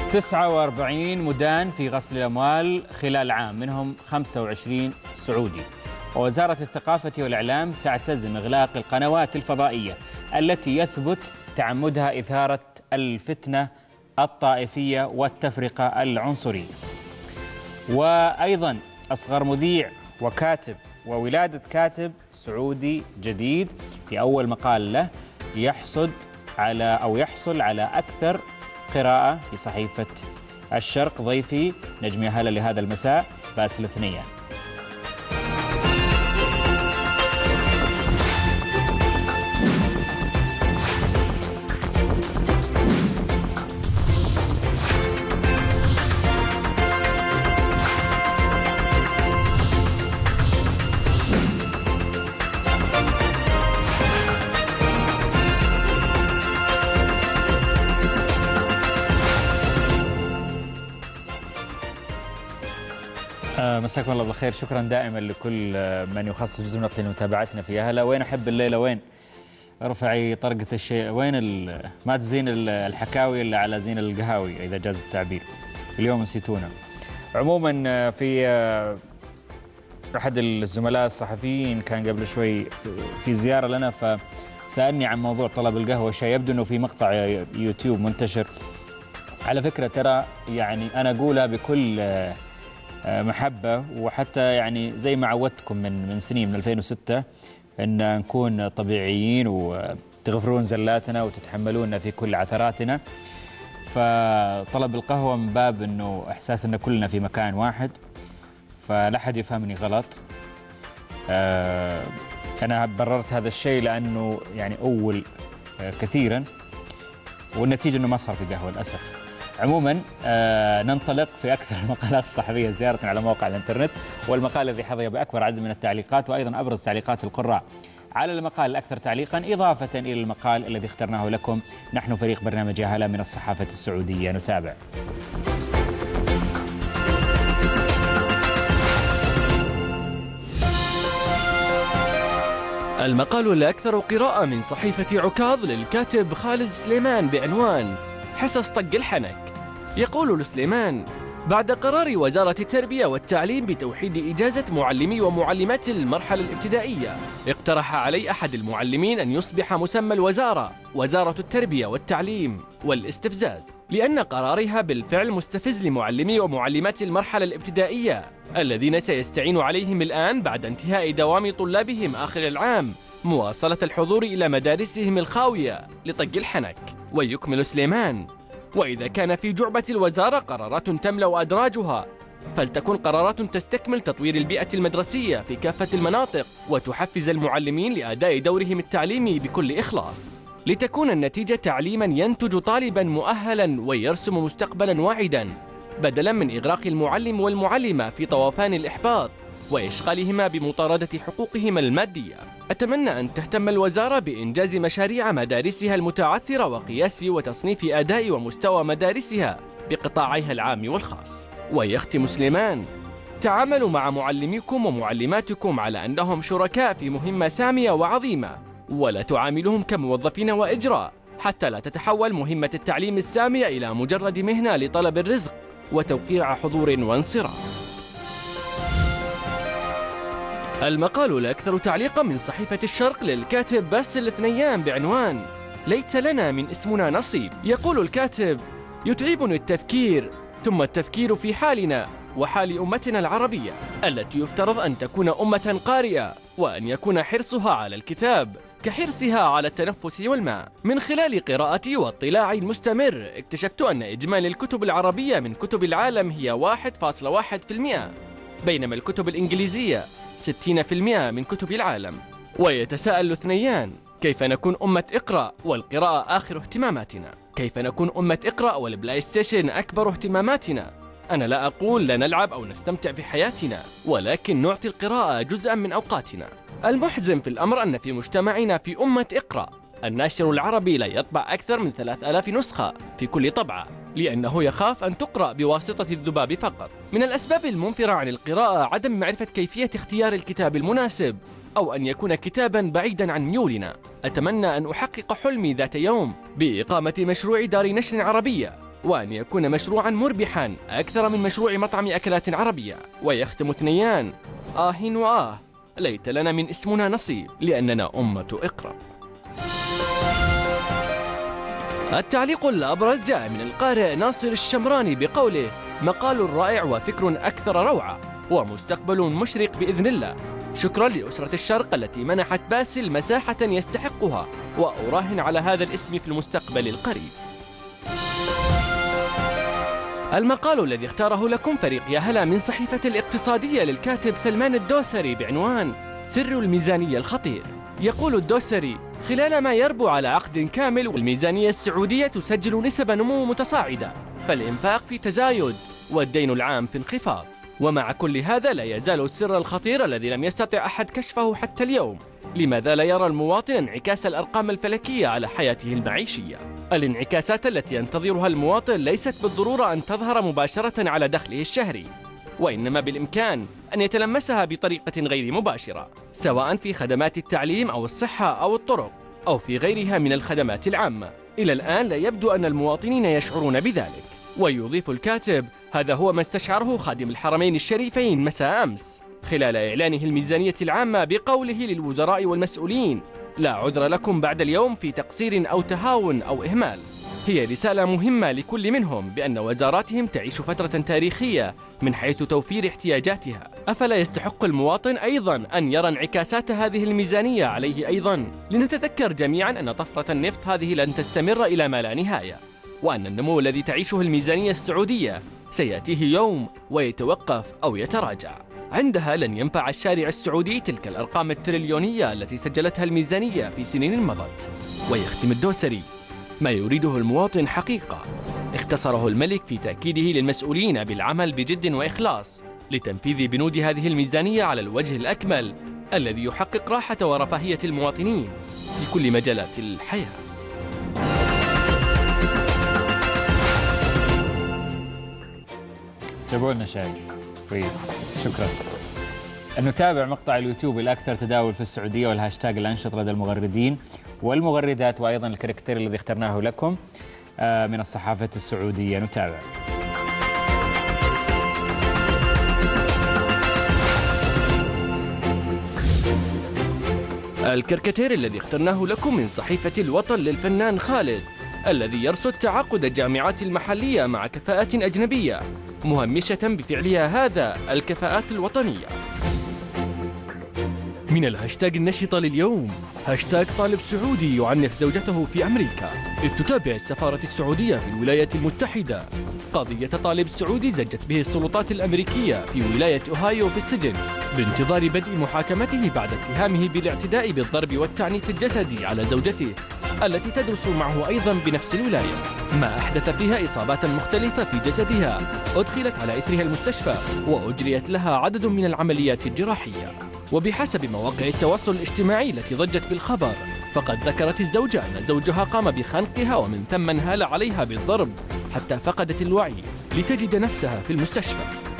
49 مدان في غسل الأموال خلال عام، منهم 25 سعودي. ووزارة الثقافة والإعلام تعتزم إغلاق القنوات الفضائية التي يثبت تعمدها إثارة الفتنة الطائفية والتفرقة العنصرية. وأيضا أصغر مذيع وكاتب وولادة كاتب سعودي جديد في أول مقال له يحصل على أكثر قراءة في صحيفة الشرق. ضيفي نجم هلا لهذا المساء باسل الثنيان. مساكم الله بالخير. شكرا دائما لكل من يخصص جزء من وقته لمتابعتنا في هلا. وين احب الليله وين ارفعي طرقه الشيء، وين ما تزين الحكاوي الا على زين القهاوي اذا جاز التعبير. اليوم نسيتونا. عموما في احد الزملاء الصحفيين كان قبل شوي في زياره لنا، فسالني عن موضوع طلب القهوه والشاي. يبدو انه في مقطع يوتيوب منتشر. على فكره ترى يعني انا اقولها بكل محبة، وحتى يعني زي ما عودتكم من سنين، من 2006، أن نكون طبيعيين وتغفرون زلاتنا وتتحملونا في كل عثراتنا. فطلب القهوة من باب أنه إحساس أن كلنا في مكان واحد، فلا حد يفهمني غلط. أنا بررت هذا الشيء لأنه يعني أول كثيرا، والنتيجة أنه ما صار في قهوة للأسف. عموما ننطلق في أكثر المقالات الصحفية زيارة على موقع الإنترنت، والمقال الذي حظي بأكبر عدد من التعليقات، وأيضا أبرز تعليقات القراء على المقال الأكثر تعليقا، إضافة إلى المقال الذي اخترناه لكم نحن فريق برنامج هلا من الصحافة السعودية. نتابع. المقال الأكثر قراءة من صحيفة عكاظ للكاتب خالد سليمان بعنوان حصص طق الحنك. يقول سليمان: بعد قرار وزارة التربية والتعليم بتوحيد إجازة معلمي ومعلمات المرحلة الابتدائية، اقترح علي أحد المعلمين أن يصبح مسمى الوزارة وزارة التربية والتعليم، والاستفزاز لأن قرارها بالفعل مستفز لمعلمي ومعلمات المرحلة الابتدائية الذين سيستعين عليهم الآن بعد انتهاء دوام طلابهم آخر العام مواصلة الحضور إلى مدارسهم الخاوية لطق الحنك. ويكمل سليمان: وإذا كان في جعبة الوزارة قرارات تملأ أدراجها، فلتكن قرارات تستكمل تطوير البيئة المدرسية في كافة المناطق وتحفز المعلمين لأداء دورهم التعليمي بكل إخلاص، لتكون النتيجة تعليما ينتج طالبا مؤهلا ويرسم مستقبلا واعدا، بدلا من إغراق المعلم والمعلمة في طوفان الإحباط وإشغالهما بمطاردة حقوقهما المادية. أتمنى أن تهتم الوزارة بإنجاز مشاريع مدارسها المتعثرة وقياس وتصنيف أداء ومستوى مدارسها بقطاعيها العام والخاص. ويختم سليمان: تعاملوا مع معلميكم ومعلماتكم على أنهم شركاء في مهمة سامية وعظيمة، ولا تعاملوهم كموظفين وإجراء، حتى لا تتحول مهمة التعليم السامية إلى مجرد مهنة لطلب الرزق وتوقيع حضور وانصراف. المقال الأكثر تعليقا من صحيفة الشرق للكاتب باسل الثنيان بعنوان ليت لنا من اسمنا نصيب. يقول الكاتب: يتعبني التفكير، ثم التفكير في حالنا وحال أمتنا العربية التي يفترض أن تكون أمة قارئة، وأن يكون حرصها على الكتاب كحرصها على التنفس والماء. من خلال قراءتي واطلاعي المستمر اكتشفت أن إجمالي الكتب العربية من كتب العالم هي 1.1%، بينما الكتب الإنجليزية 60% من كتب العالم. ويتساءل الثنيان: كيف نكون أمة اقرأ والقراءة آخر اهتماماتنا؟ كيف نكون أمة اقرأ والبلاي ستيشن أكبر اهتماماتنا؟ أنا لا أقول لا نلعب أو نستمتع بحياتنا، ولكن نعطي القراءة جزءا من أوقاتنا. المحزن في الأمر أن في مجتمعنا في أمة اقرأ الناشر العربي لا يطبع أكثر من 3000 نسخة في كل طبعة، لأنه يخاف أن تقرأ بواسطة الذباب فقط. من الأسباب المنفرة عن القراءة عدم معرفة كيفية اختيار الكتاب المناسب، أو أن يكون كتابا بعيدا عن ميولنا. أتمنى أن أحقق حلمي ذات يوم بإقامة مشروع دار نشر عربية وأن يكون مشروعا مربحا أكثر من مشروع مطعم أكلات عربية. ويختم اثنيان: وآه ليت لنا من اسمنا نصيب لأننا أمة اقرأ. التعليق الأبرز جاء من القارئ ناصر الشمراني بقوله: مقال رائع وفكر أكثر روعة ومستقبل مشرق بإذن الله. شكرا لأسرة الشرق التي منحت باسل مساحة يستحقها، وأراهن على هذا الاسم في المستقبل القريب. المقال الذي اختاره لكم فريق يا هلا من صحيفة الاقتصادية للكاتب سلمان الدوسري بعنوان سر الميزانية الخطير. يقول الدوسري: خلال ما يربو على عقد كامل والميزانية السعودية تسجل نسب نمو متصاعدة، فالإنفاق في تزايد والدين العام في انخفاض. ومع كل هذا لا يزال السر الخطير الذي لم يستطع أحد كشفه حتى اليوم: لماذا لا يرى المواطن انعكاس الأرقام الفلكية على حياته المعيشية؟ الانعكاسات التي ينتظرها المواطن ليست بالضرورة أن تظهر مباشرة على دخله الشهري، وإنما بالإمكان أن يتلمسها بطريقة غير مباشرة، سواء في خدمات التعليم أو الصحة أو الطرق أو في غيرها من الخدمات العامة. إلى الآن لا يبدو أن المواطنين يشعرون بذلك. ويضيف الكاتب: هذا هو ما استشعره خادم الحرمين الشريفين مساء أمس خلال إعلانه الميزانية العامة بقوله للوزراء والمسؤولين: لا عذر لكم بعد اليوم في تقصير أو تهاون أو إهمال. هي رسالة مهمة لكل منهم بأن وزاراتهم تعيش فترة تاريخية من حيث توفير احتياجاتها. أفلا يستحق المواطن أيضا أن يرى انعكاسات هذه الميزانية عليه أيضا؟ لنتذكر جميعا أن طفرة النفط هذه لن تستمر إلى ما لا نهاية، وأن النمو الذي تعيشه الميزانية السعودية سيأتيه يوم ويتوقف أو يتراجع. عندها لن ينفع الشارع السعودي تلك الأرقام التريليونية التي سجلتها الميزانية في سنين مضت. ويختم الدوسري: ما يريده المواطن حقيقة اختصره الملك في تأكيده للمسؤولين بالعمل بجد وإخلاص لتنفيذ بنود هذه الميزانية على الوجه الأكمل الذي يحقق راحة ورفاهية المواطنين في كل مجالات الحياة. جابوا لنا شاي كويس، شكرا. نتابع مقطع اليوتيوب الأكثر تداول في السعودية والهاشتاج الأنشط لدى المغردين والمغردات، وأيضا الكاركتير الذي اخترناه لكم من الصحافة السعودية. نتابع. الكاركتير الذي اخترناه لكم من صحيفة الوطن للفنان خالد، الذي يرصد تعاقد الجامعات المحلية مع كفاءات أجنبية مهمشة بفعلها هذا الكفاءات الوطنية. من الهاشتاج النشطة لليوم: هاشتاج طالب سعودي يعنف زوجته في أمريكا. إذ تتابع السفارة السعودية في الولايات المتحدة قضية طالب سعودي زجت به السلطات الأمريكية في ولاية أوهايو في السجن بانتظار بدء محاكمته بعد اتهامه بالاعتداء بالضرب والتعنيف الجسدي على زوجته التي تدرس معه أيضا بنفس الولاية، ما أحدث فيها إصابات مختلفة في جسدها أدخلت على إثرها المستشفى وأجريت لها عدد من العمليات الجراحية. وبحسب مواقع التواصل الاجتماعي التي ضجت بالخبر، فقد ذكرت الزوجة أن زوجها قام بخنقها ومن ثم انهال عليها بالضرب حتى فقدت الوعي لتجد نفسها في المستشفى.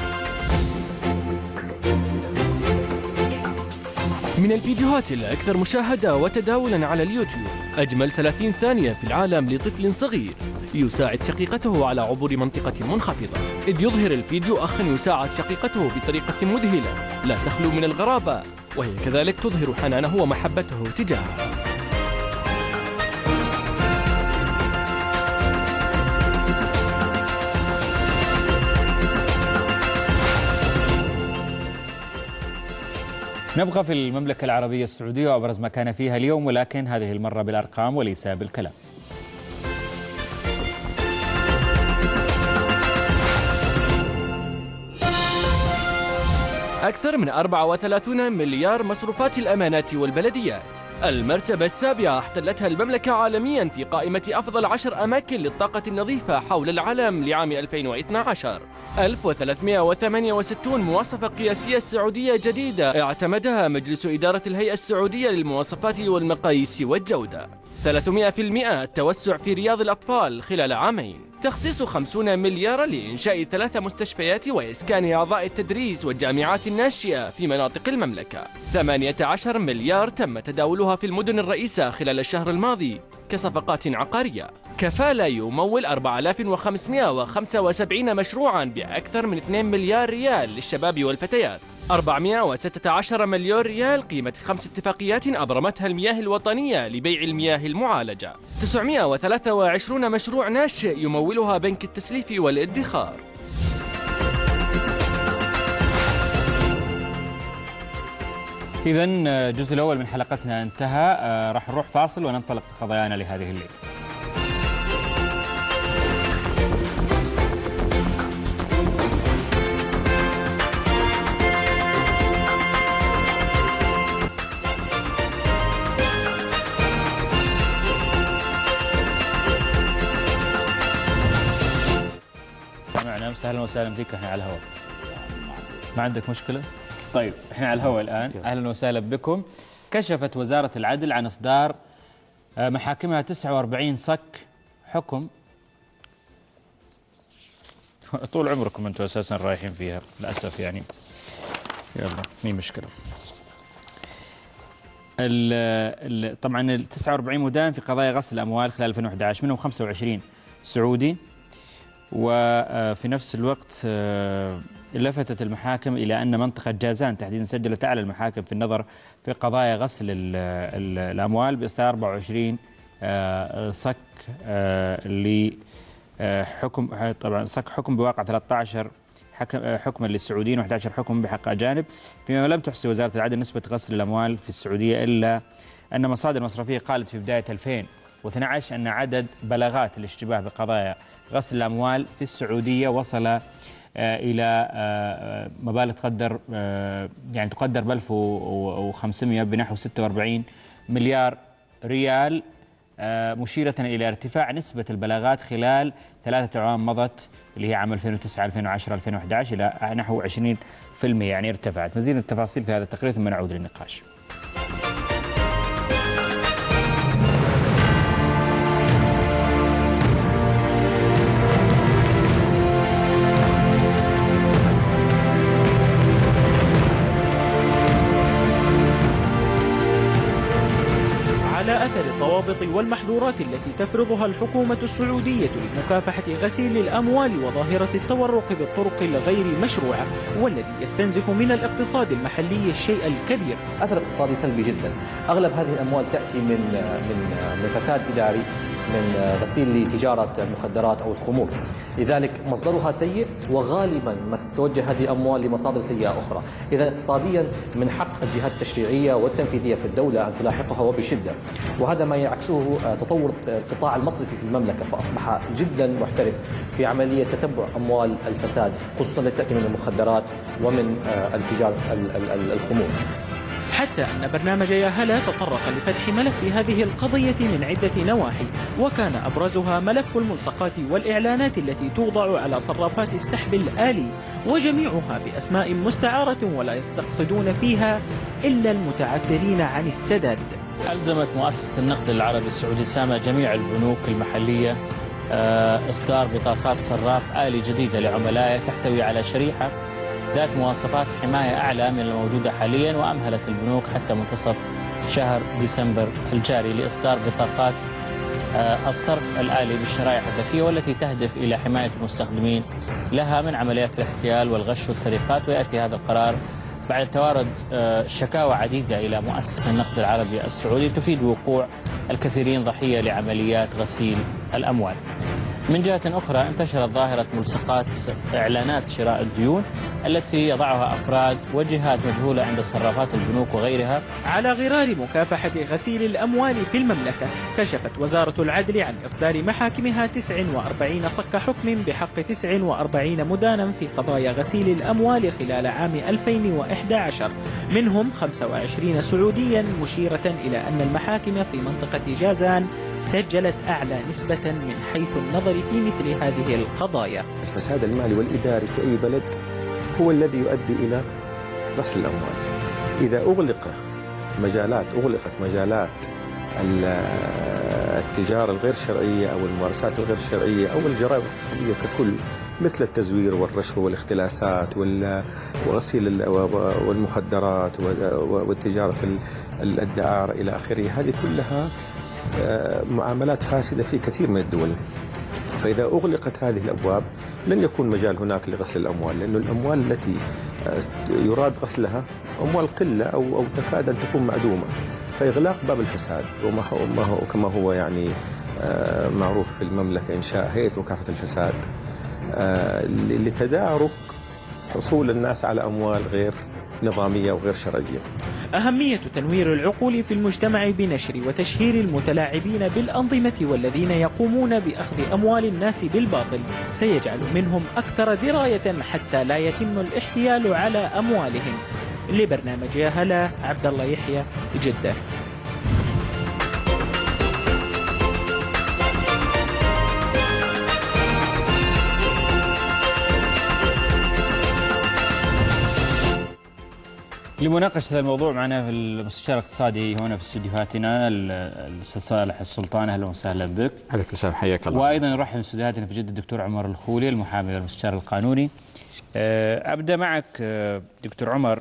من الفيديوهات الأكثر مشاهدة وتداولا على اليوتيوب: أجمل 30 ثانية في العالم لطفل صغير يساعد شقيقته على عبور منطقة منخفضة. إذ يظهر الفيديو أخا يساعد شقيقته بطريقة مذهلة لا تخلو من الغرابة، وهي كذلك تظهر حنانه ومحبته تجاهها. نبقى في المملكة العربية السعودية وأبرز ما كان فيها اليوم، ولكن هذه المرة بالأرقام وليس بالكلام. أكثر من 34 مليار مصروفات الأمانات والبلديات. المرتبة السابعة احتلتها المملكة عالميا في قائمة أفضل 10 أماكن للطاقة النظيفة حول العالم لعام 2012. 1368 مواصفة قياسية سعودية جديدة اعتمدها مجلس إدارة الهيئة السعودية للمواصفات والمقاييس والجودة. 300% التوسع في رياض الأطفال خلال عامين. تخصيص 50 مليار لإنشاء 3 مستشفيات وإسكان أعضاء التدريس والجامعات الناشئة في مناطق المملكة. 18 مليار تم تداولها في المدن الرئيسة خلال الشهر الماضي كصفقات عقارية. كفالة يمول 4575 مشروعا بأكثر من 2 مليار ريال للشباب والفتيات. 416 مليون ريال قيمة 5 اتفاقيات أبرمتها المياه الوطنية لبيع المياه المعالجة. 923 مشروع ناشئ يمولها بنك التسليف والادخار. إذا الجزء الأول من حلقتنا انتهى، راح نروح فاصل وننطلق في قضايانا لهذه الليلة. معنا اهلا وسهلا فيك، احنا على الهواء. ما عندك مشكلة؟ طيب احنا على الهواء الآن، أهلا وسهلا بكم. كشفت وزارة العدل عن إصدار محاكمها 49 صك حكم. طول عمركم أنتم أساسا رايحين فيها للأسف يعني. يلا مي مشكلة. طبعا ال 49 مدان في قضايا غسل الأموال خلال 2011، منهم 25 سعودي. وفي نفس الوقت لفتت المحاكم إلى أن منطقة جازان تحديدا سجلت أعلى المحاكم في النظر في قضايا غسل الأموال بإصدار 24 صك لحكم، طبعا صك حكم بواقع 13 حكما للسعوديين و11 حكم بحق أجانب. فيما لم تحصي وزارة العدل نسبة غسل الأموال في السعودية، إلا أن مصادر مصرفية قالت في بداية 2012 أن عدد بلاغات الاشتباه بقضايا غسل الأموال في السعودية وصل إلى مبالغ تقدر يعني تقدر ب 1500 بنحو 46 مليار ريال، مشيرة إلى ارتفاع نسبة البلاغات خلال 3 أعوام مضت اللي هي عام 2009 2010 2011 إلى نحو 20%، يعني ارتفعت. مزيد التفاصيل في هذا التقرير ثم نعود للنقاش. على أثر الضوابط والمحظورات التي تفرضها الحكومة السعودية لمكافحة غسيل الأموال وظاهرة التورق بالطرق الغير مشروعة، والذي يستنزف من الاقتصاد المحلي الشيء الكبير. أثر اقتصادي سلبي جدا. أغلب هذه الأموال تأتي من فساد إداري، من غسيل لتجارة المخدرات أو الخمور، لذلك مصدرها سيء، وغالبا ما توجه هذه الأموال لمصادر سيئة أخرى. إذا اقتصاديا من حق الجهات التشريعية والتنفيذية في الدولة أن تلاحقها وبشدة، وهذا ما يعكسه تطور القطاع المصرفي في المملكة، فأصبح جدا محترف في عملية تتبع أموال الفساد، خصوصا التي تأتي من المخدرات ومن التجارة الخمور. حتى أن برنامج يا هلا تطرق لفتح ملف هذه القضية من عدة نواحي، وكان أبرزها ملف الملصقات والإعلانات التي توضع على صرافات السحب الآلي، وجميعها بأسماء مستعارة ولا يستقصدون فيها إلا المتعثرين عن السداد. ألزمت مؤسسة النقد العربي السعودي سامة جميع البنوك المحلية إصدار بطاقات صراف آلي جديدة لعملائها تحتوي على شريحة ذات مواصفات حماية أعلى من الموجودة حاليا، وأمهلت البنوك حتى منتصف شهر ديسمبر الجاري لإصدار بطاقات الصرف الآلي بالشرائح الذكية، والتي تهدف إلى حماية المستخدمين لها من عمليات الاحتيال والغش والسرقات. ويأتي هذا القرار بعد توارد شكاوى عديدة إلى مؤسسة النقد العربي السعودي تفيد وقوع الكثيرين ضحية لعمليات غسيل الأموال. من جهة أخرى انتشرت ظاهرة ملصقات إعلانات شراء الديون التي يضعها أفراد وجهات مجهولة عند صرافات البنوك وغيرها. على غرار مكافحة غسيل الأموال في المملكة، كشفت وزارة العدل عن إصدار محاكمها 49 صك حكم بحق 49 مدانا في قضايا غسيل الأموال خلال عام 2011، منهم 25 سعوديا، مشيرة إلى أن المحاكم في منطقة جازان سجلت أعلى نسبة من حيث النظر في مثل هذه القضايا. الفساد المالي والإداري في أي بلد هو الذي يؤدي إلى غسل الأموال. إذا أغلقت مجالات التجارة الغير شرعية أو الممارسات الغير شرعية أو الجرائم الاقتصادية ككل، مثل التزوير والرشوة والاختلاسات وغسيل والمخدرات والتجارة الدعارة إلى آخره، هذه كلها معاملات فاسدة في كثير من الدول. فإذا أغلقت هذه الأبواب لن يكون مجال هناك لغسل الأموال، لأن الأموال التي يراد غسلها أموال قلة أو تكاد أن تكون معدومة. فإغلاق باب الفساد كما هو يعني معروف في المملكة إنشاء هيئة مكافحة الفساد لتدارك حصول الناس على أموال غير نظامية وغير شرعية. أهمية تنوير العقول في المجتمع بنشر وتشهير المتلاعبين بالأنظمة والذين يقومون بأخذ أموال الناس بالباطل سيجعل منهم أكثر دراية حتى لا يتم الاحتيال على أموالهم. لبرنامج يا هلا، عبد الله يحيى، جدة. لمناقشة هذا الموضوع معنا في المستشار الاقتصادي هنا في استديوهاتنا الأستاذ صالح السلطان. أهلا وسهلا بك. عليك السلام، حياك الله. وأيضا نرحب في استديوهاتنا في جدة الدكتور عمر الخولي المحامي والمستشار القانوني. أبدأ معك دكتور عمر.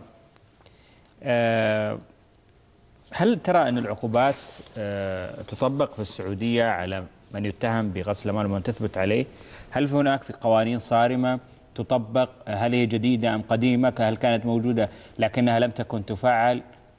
هل ترى أن العقوبات تطبق في السعودية على من يتهم بغسل أموال ومن تثبت عليه؟ هل هناك في قوانين صارمة تطبق؟ هل هي جديدة أم قديمة؟ هل كانت موجودة لكنها لم تكن تفعل؟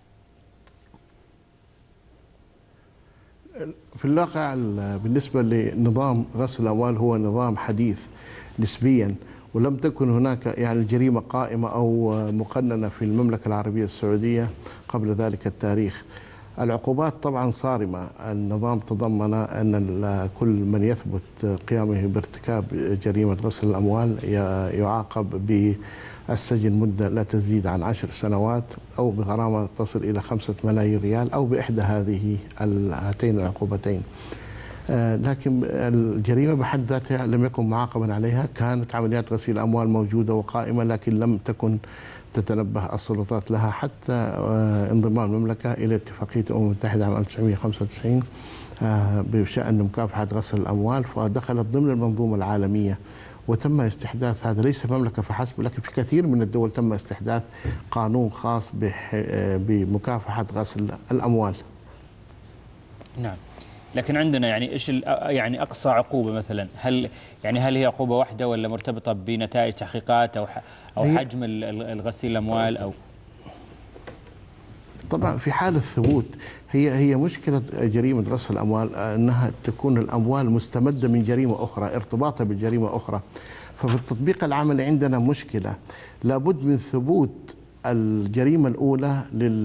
في الواقع بالنسبة لنظام غسل الأموال هو نظام حديث نسبيا، ولم تكن هناك يعني الجريمة قائمة أو مقننة في المملكة العربية السعودية قبل ذلك التاريخ. العقوبات طبعا صارمة. النظام تضمن أن كل من يثبت قيامه بارتكاب جريمة غسل الأموال يعاقب بالسجن مدة لا تزيد عن 10 سنوات أو بغرامة تصل إلى 5 ملايين ريال أو بإحدى هاتين العقوبتين. لكن الجريمة بحد ذاتها لم يكن معاقبا عليها. كانت عمليات غسيل الأموال موجودة وقائمة، لكن لم تكن تتنبه السلطات لها حتى انضمام المملكة إلى اتفاقية الأمم المتحدة عام 1995 بشأن مكافحة غسل الأموال، فدخلت ضمن المنظومة العالمية وتم استحداث هذا ليس المملكة فحسب، لكن في كثير من الدول تم استحداث قانون خاص بمكافحة غسل الأموال. نعم، لكن عندنا يعني ايش يعني اقصى عقوبه مثلا؟ هل هي عقوبه واحده ولا مرتبطه بنتائج تحقيقات او حجم الغسيل الاموال او؟ طبعا في حال الثبوت هي مشكله جريمه غسل الاموال انها تكون الاموال مستمده من جريمه اخرى، ارتباطها بالجريمه اخرى. ففي التطبيق العملي عندنا مشكله، لابد من ثبوت الجريمه الاولى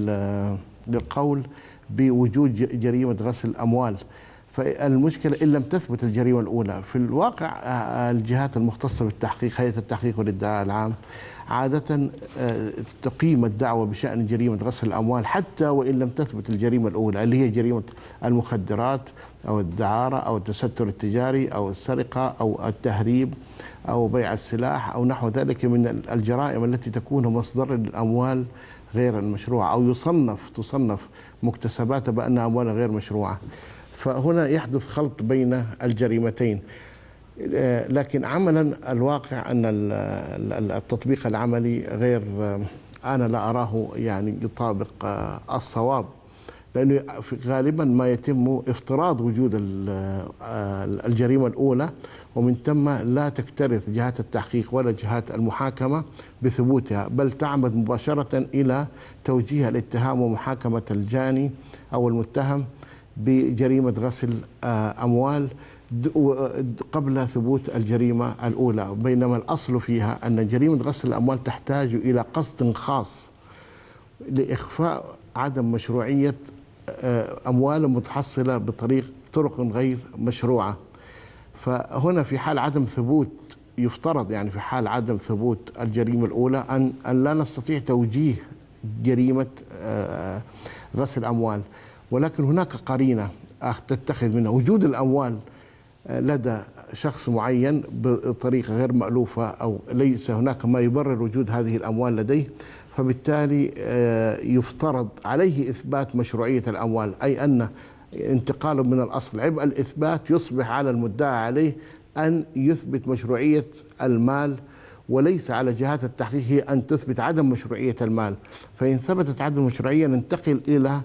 للقول بوجود جريمه غسل الاموال. فالمشكلة إن لم تثبت الجريمة الأولى في الواقع الجهات المختصة بالتحقيق، هيئة التحقيق والإدعاء العام، عادة تقيم الدعوة بشأن جريمة غسل الأموال حتى وإن لم تثبت الجريمة الأولى اللي هي جريمة المخدرات أو الدعارة أو التستر التجاري أو السرقة أو التهريب أو بيع السلاح أو نحو ذلك من الجرائم التي تكون مصدر للأموال غير المشروعة أو تصنف مكتسباتها بأنها أموال غير مشروعة. فهنا يحدث خلط بين الجريمتين. لكن عملا الواقع أن التطبيق العملي غير، أنا لا أراه يعني يطابق الصواب، لأنه غالبا ما يتم افتراض وجود الجريمة الأولى ومن ثم لا تكترث جهات التحقيق ولا جهات المحاكمة بثبوتها، بل تعمد مباشرة إلى توجيه الاتهام ومحاكمة الجاني أو المتهم بجريمة غسل أموال قبل ثبوت الجريمة الأولى، بينما الأصل فيها أن جريمة غسل الأموال تحتاج إلى قصد خاص لإخفاء عدم مشروعية أموال متحصلة بطرق غير مشروعة. فهنا في حال عدم ثبوت، يفترض يعني في حال عدم ثبوت الجريمة الأولى أن لا نستطيع توجيه جريمة غسل أموال، ولكن هناك قرينة تتخذ منها وجود الأموال لدى شخص معين بطريقة غير مألوفة أو ليس هناك ما يبرر وجود هذه الأموال لديه، فبالتالي يفترض عليه إثبات مشروعية الأموال، أي أن انتقال من الأصل عبء الإثبات يصبح على المدعى عليه أن يثبت مشروعية المال، وليس على جهات التحقيق أن تثبت عدم مشروعية المال. فإن ثبتت عدم المشروعية ننتقل إلى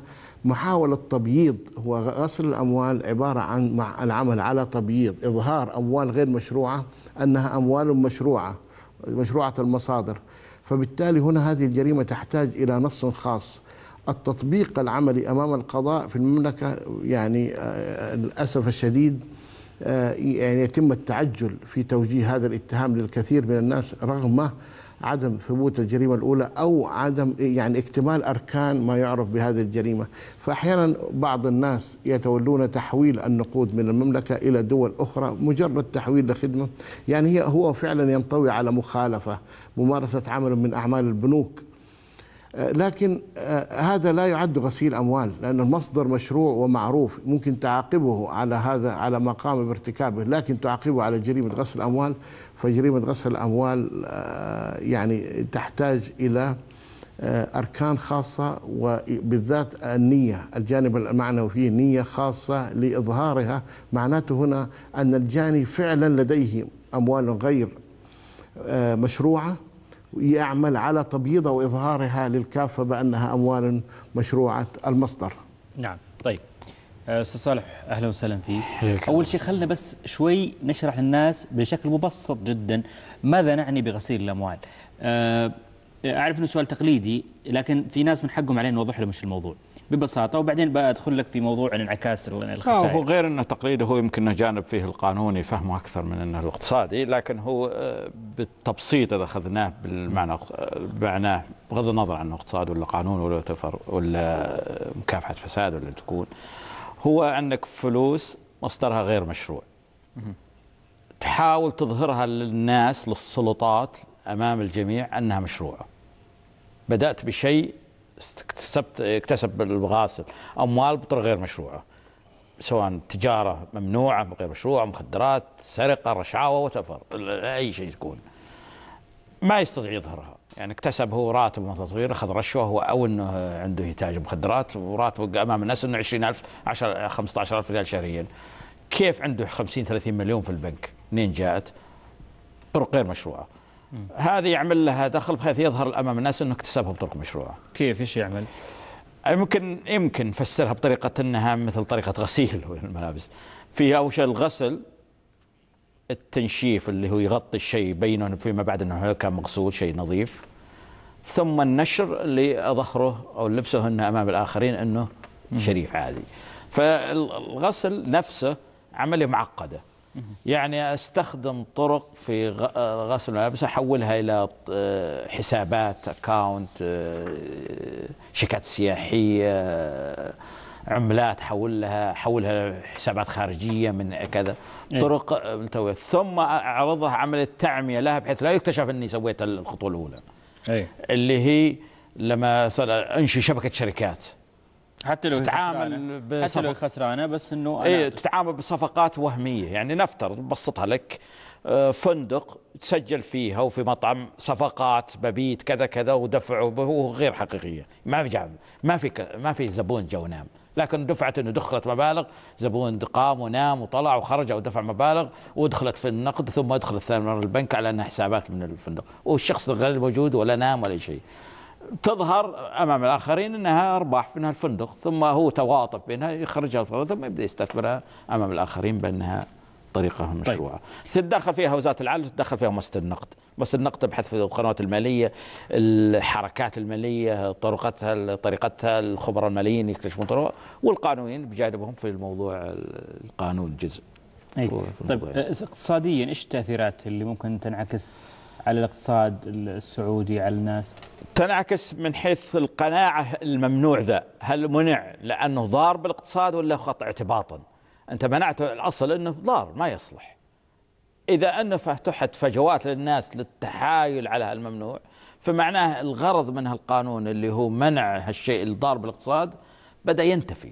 محاولة تبييض. هو غسل الأموال عبارة عن العمل على تبييض، إظهار أموال غير مشروعة أنها أموال مشروعة المصادر. فبالتالي هنا هذه الجريمة تحتاج إلى نص خاص. التطبيق العملي أمام القضاء في المملكة يعني للأسف الشديد يعني يتم التعجل في توجيه هذا الاتهام للكثير من الناس رغم عدم ثبوت الجريمة الأولى أو عدم يعني اكتمال أركان ما يعرف بهذه الجريمة. فأحيانا بعض الناس يتولون تحويل النقود من المملكة إلى دول أخرى مجرد تحويل لخدمة، يعني هو فعلا ينطوي على مخالفة، ممارسة عمل من أعمال البنوك. لكن هذا لا يعد غسيل أموال، لأن المصدر مشروع ومعروف، ممكن تعاقبه على هذا على ما قام بارتكابه، لكن تعاقبه على جريمة غسل الأموال، فجريمة غسل الأموال يعني تحتاج إلى أركان خاصة، وبالذات النية، الجانب المعنوي فيه نية خاصة لإظهارها. معناته هنا أن الجاني فعلا لديه أموال غير مشروعة يعمل على تبييضها وإظهارها للكافة بأنها أموال مشروعة المصدر. نعم. طيب أستاذ صالح أهلا وسهلا فيك. أول شيء خلنا بس شوي نشرح للناس بشكل مبسط جدا ماذا نعني بغسيل الأموال. أعرف أنه سؤال تقليدي، لكن في ناس من حقهم علينا نوضح لهم ايش الموضوع ببساطة، وبعدين بقى أدخل لك في موضوع الانعكاس الخسائر. هو غير أنه تقليدي، هو يمكن أنه جانب فيه القانوني فهمه أكثر من أنه الاقتصادي، لكن هو بالتبسيط إذا أخذناه بالمعنى معناه بغض النظر عنه اقتصاد ولا قانون ولا مكافحة فساد ولا تكون، هو عندك فلوس مصدرها غير مشروع، تحاول تظهرها للناس للسلطات أمام الجميع أنها مشروعة. بدأت بشيء اكتسب الغاسل أموال بطريقة غير مشروعة، سواء تجارة ممنوعة غير مشروعة، مخدرات، سرقة، رشاوى، وتفر أي شيء يكون، ما يستطيع يظهرها. يعني اكتسب هو راتب مثلا صغير، أخذ رشوة هو، أو أنه عنده يتاجر مخدرات وراتبه أمام الناس أنه 20,000 10 15,000 ريال شهريا. كيف عنده 50-30 مليون في البنك؟ منين جاءت؟ طرق غير مشروعة. هذه يعمل لها دخل بحيث يظهر امام الناس انه اكتسبها بطرق مشروعه. كيف ايش يعمل؟ يمكن نفسرها بطريقه انها مثل طريقه غسيل الملابس. فيها اول شيء الغسل، التنشيف اللي هو يغطي الشيء يبينه فيما بعد انه كان مغسول شيء نظيف، ثم النشر اللي اظهره او لبسه انه امام الاخرين انه شريف عادي. فالغسل نفسه عمليه معقده. يعني استخدم طرق في غسل الملابس، احولها الى حسابات، اكاونت، شيكات سياحيه، عملات، حولها حسابات خارجيه من كذا، طرق ملتويه، ثم اعرضها عمليه تعميه لها بحيث لا يكتشف اني سويت الخطوه الاولى. اللي هي لما انشئ شبكه شركات، حتى لو خسرانه بس انه تتعامل بصفقات وهميه. يعني نفترض ببسطها لك، فندق تسجل فيها وفي مطعم صفقات مبيت كذا كذا ودفعه وهو غير حقيقيه، ما في زبون جو نام، لكن دفعت انه دخلت مبالغ، زبون قام ونام وطلع وخرج او دفع مبالغ ودخلت في النقد، ثم ادخلت ثاني مره البنك على انها حسابات من الفندق، والشخص غير موجود ولا نام ولا شيء. تظهر امام الاخرين انها ارباح منها الفندق، ثم هو تواطف بينها يخرجها ثم يبدا يستثمرها امام الاخرين بانها طريقه مشروعه. تتدخل فيها وزاره العدل، تتدخل فيها مؤسسه النقد. مؤسسه النقد تبحث في القنوات الماليه، الحركات الماليه، طريقتها، الخبراء الماليين يكتشفون طرق، والقانونيين بجانبهم في الموضوع القانون الجزء. طيب اقتصاديا ايش التاثيرات اللي ممكن تنعكس على الاقتصاد السعودي على الناس؟ تنعكس من حيث القناعة الممنوع ذا، هل منع لأنه ضار بالاقتصاد ولا خطأ اعتباطا؟ أنت منعته الأصل أنه ضار ما يصلح. إذا أنه فتحت فجوات للناس للتحايل على الممنوع، فمعناه الغرض من هالقانون اللي هو منع هالشيء الضار بالاقتصاد بدأ ينتفي.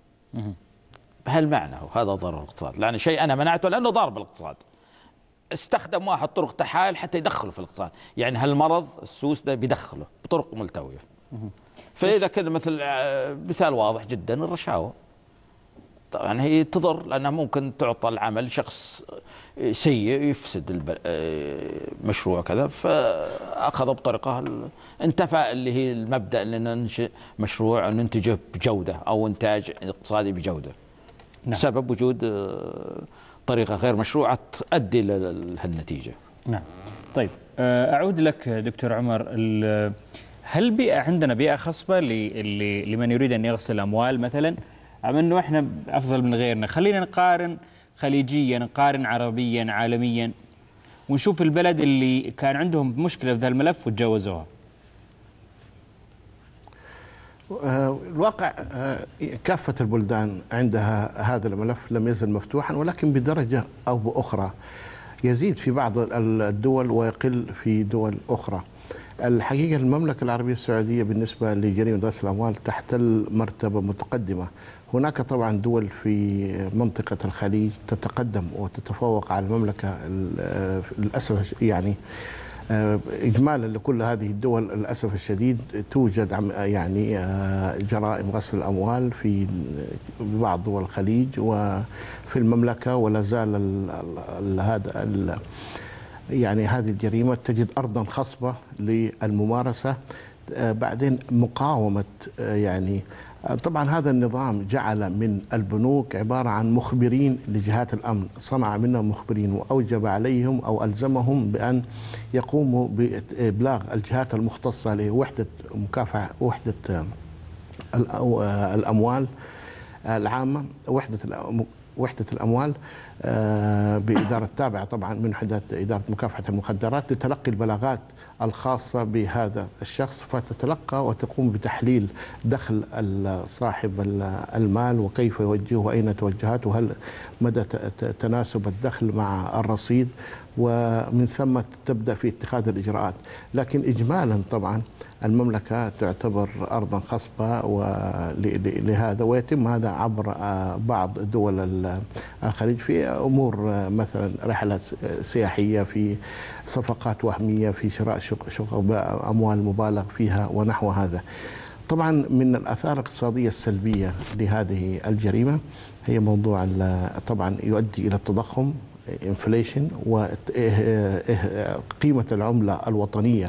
هل معناه هذا ضرر الاقتصاد؟ لأن شيء أنا منعته لأنه ضار بالاقتصاد، استخدم واحد طرق تحايل حتى يدخله في الاقتصاد. يعني هالمرض السوس ده بيدخله بطرق ملتوية. فإذا كده مثل مثال واضح جدا الرشاوى. طبعا هي تضر، لأنها ممكن تعطى العمل شخص سيء يفسد المشروع كذا، فأخذ بطريقة انتفى اللي هي المبدأ أن ننشئ مشروع ننتجه بجودة أو إنتاج اقتصادي بجودة. نعم. بسبب وجود طريقة غير مشروعة تؤدي لهالنتيجة. نعم. طيب أعود لك دكتور عمر، هل عندنا بيئة خصبة لمن يريد أن يغسل الأموال مثلا، أم أنه إحنا أفضل من غيرنا؟ خلينا نقارن خليجيا، نقارن عربيا، عالميا، ونشوف البلد اللي كان عندهم مشكلة في ذا الملف وتجاوزوها. الواقع كافة البلدان عندها هذا الملف لم يزل مفتوحا، ولكن بدرجة أو بأخرى يزيد في بعض الدول ويقل في دول أخرى. الحقيقة المملكة العربية السعودية بالنسبة لجريمة غسل الأموال تحتل مرتبة متقدمة. هناك طبعا دول في منطقة الخليج تتقدم وتتفوق على المملكة للأسف، يعني إجمالا لكل هذه الدول للأسف الشديد توجد يعني جرائم غسل الأموال في بعض دول الخليج وفي المملكة، ولا زال هذا يعني هذه الجريمة تجد أرضا خصبة للممارسة. بعدين مقاومة، يعني طبعا هذا النظام جعل من البنوك عبارة عن مخبرين لجهات الأمن، صنع منهم مخبرين وأوجب عليهم أو ألزمهم بأن يقوموا بإبلاغ الجهات المختصة لوحدة مكافحة وحدة الأموال العامة، وحدة الأموال بإدارة تابعة طبعا من وحدة إدارة مكافحة المخدرات، لتلقي البلاغات الخاصة بهذا الشخص، فتتلقى وتقوم بتحليل دخل صاحب المال وكيف يوجهه وأين توجهات وهل مدى تناسب الدخل مع الرصيد، ومن ثم تبدأ في اتخاذ الإجراءات. لكن إجمالا طبعا المملكة تعتبر أرضا خصبة لهذا، ويتم هذا عبر بعض دول الخليج في أمور مثلا رحلات سياحية، في صفقات وهمية، في شراء شقق أموال مبالغ فيها ونحو هذا. طبعا من الآثار الاقتصادية السلبية لهذه الجريمة هي موضوع طبعا يؤدي إلى التضخم انفليشن، وقيمة العملة الوطنية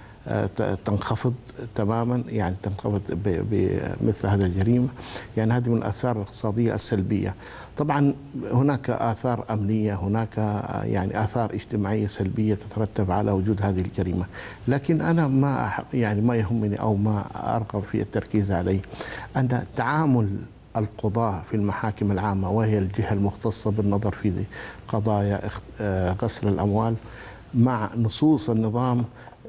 تنخفض تماما، يعني تنخفض بمثل هذا الجريمة. يعني هذه من الآثار الاقتصادية السلبية. طبعا هناك آثار أمنية، هناك يعني آثار اجتماعية سلبية تترتب على وجود هذه الجريمة. لكن أنا ما يهمني أو ما أرغب في التركيز عليه أن تعامل القضاة في المحاكم العامة، وهي الجهة المختصة بالنظر في قضايا غسل الأموال، مع نصوص النظام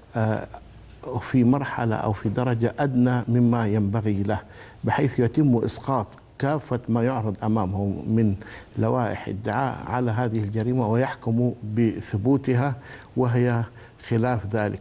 في مرحلة أو في درجة أدنى مما ينبغي له، بحيث يتم إسقاط كافة ما يعرض أمامهم من لوائح ادعاء على هذه الجريمة ويحكموا بثبوتها، وهي خلاف ذلك.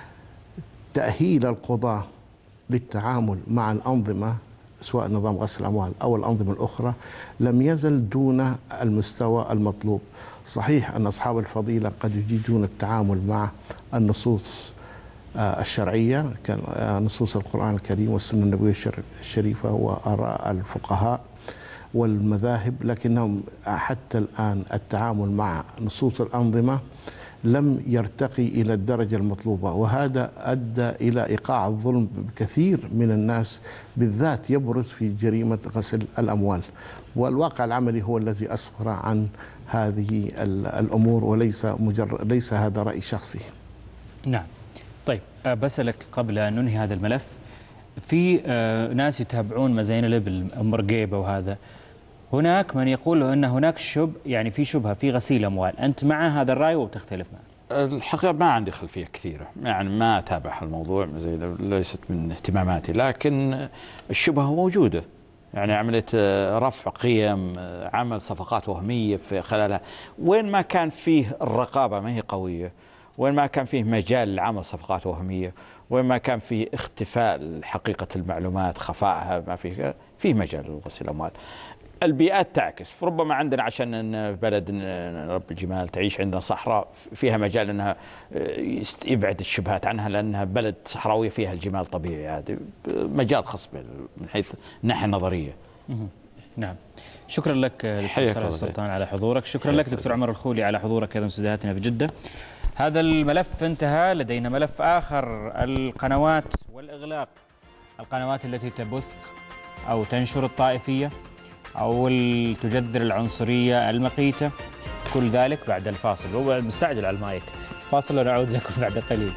تأهيل القضاة للتعامل مع الأنظمة سواء نظام غسل الأموال أو الأنظمة الأخرى لم يزل دون المستوى المطلوب. صحيح أن أصحاب الفضيلة قد يجيدون التعامل مع النصوص الشرعية كنصوص القرآن الكريم والسنة النبوية الشريفة وآراء الفقهاء والمذاهب، لكنهم حتى الآن التعامل مع نصوص الأنظمة لم يرتقي إلى الدرجة المطلوبة، وهذا أدى إلى إيقاع الظلم بكثير من الناس، بالذات يبرز في جريمة غسل الأموال. والواقع العملي هو الذي أسفر عن هذه الأمور، ليس هذا رأي شخصي. نعم. طيب بسألك قبل أن ننهي هذا الملف، في ناس يتابعون مزاين الإبل مرقيبة، وهذا هناك من يقول أن هناك يعني في شبهة في غسيل أموال، أنت مع هذا الرأي وبتختلف معه؟ الحقيقة ما عندي خلفية كثيرة، يعني ما أتابع الموضوع، ليست من اهتماماتي، لكن الشبهة موجودة. يعني عملية رفع قيم، عمل صفقات وهمية في خلالها، وين ما كان فيه الرقابة ما هي قوية، وين ما كان فيه مجال لعمل صفقات وهمية، وين ما كان فيه اختفاء حقيقة المعلومات، خفائها، ما فيه مجال لغسيل الأموال. البيئات تعكس، ربما عندنا عشان إن بلد رب الجمال تعيش عندنا صحراء فيها مجال أنها يبعد الشبهات عنها، لأنها بلد صحراوية فيها الجمال طبيعي، هذا مجال خاص من حيث الناحية النظرية. نعم. شكرا لك دكتور صالح السلطان على حضورك. شكرا لك دكتور عمر الخولي على حضورك أيضا استديوهاتنا في جدة. هذا الملف انتهى. لدينا ملف آخر، القنوات والإغلاق، القنوات التي تبث أو تنشر الطائفية أو تجذر العنصرية المقيتة، كل ذلك بعد الفاصل. هو مستعجل على المايك. فاصل ونعود لكم بعد قليل.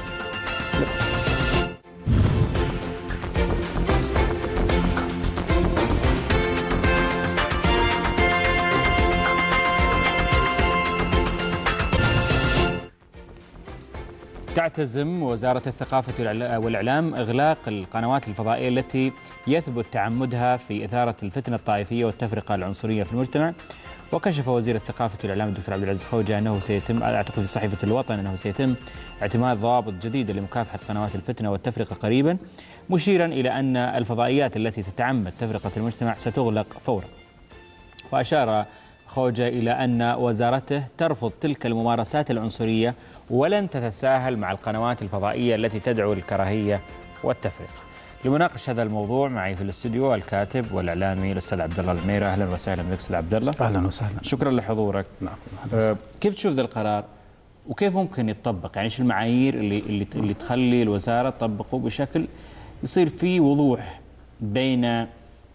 تعتزم وزارة الثقافة والإعلام إغلاق القنوات الفضائية التي يثبت تعمدها في إثارة الفتنة الطائفية والتفرقة العنصرية في المجتمع. وكشف وزير الثقافة والإعلام الدكتور عبد العزيز خوجة أنه سيتم، أعتقد في صحيفة الوطن، أنه سيتم اعتماد ضوابط جديدة لمكافحة قنوات الفتنة والتفرقة قريبا، مشيرا إلى أن الفضائيات التي تتعمد تفرقة المجتمع ستغلق فورا. وأشار خوجة إلى أن وزارته ترفض تلك الممارسات العنصرية ولن تتساهل مع القنوات الفضائية التي تدعو الكراهية والتفرقة. لمناقش هذا الموضوع معي في الاستوديو الكاتب والإعلامي الأستاذ عبد الله العميرة. أهلا وسهلا بك أستاذ عبد الله. أهلا وسهلا. شكرا لحضورك. نعم. كيف تشوف ذا القرار وكيف ممكن يتطبق؟ يعني ايش المعايير اللي تخلي الوزارة تطبقه بشكل يصير فيه وضوح بين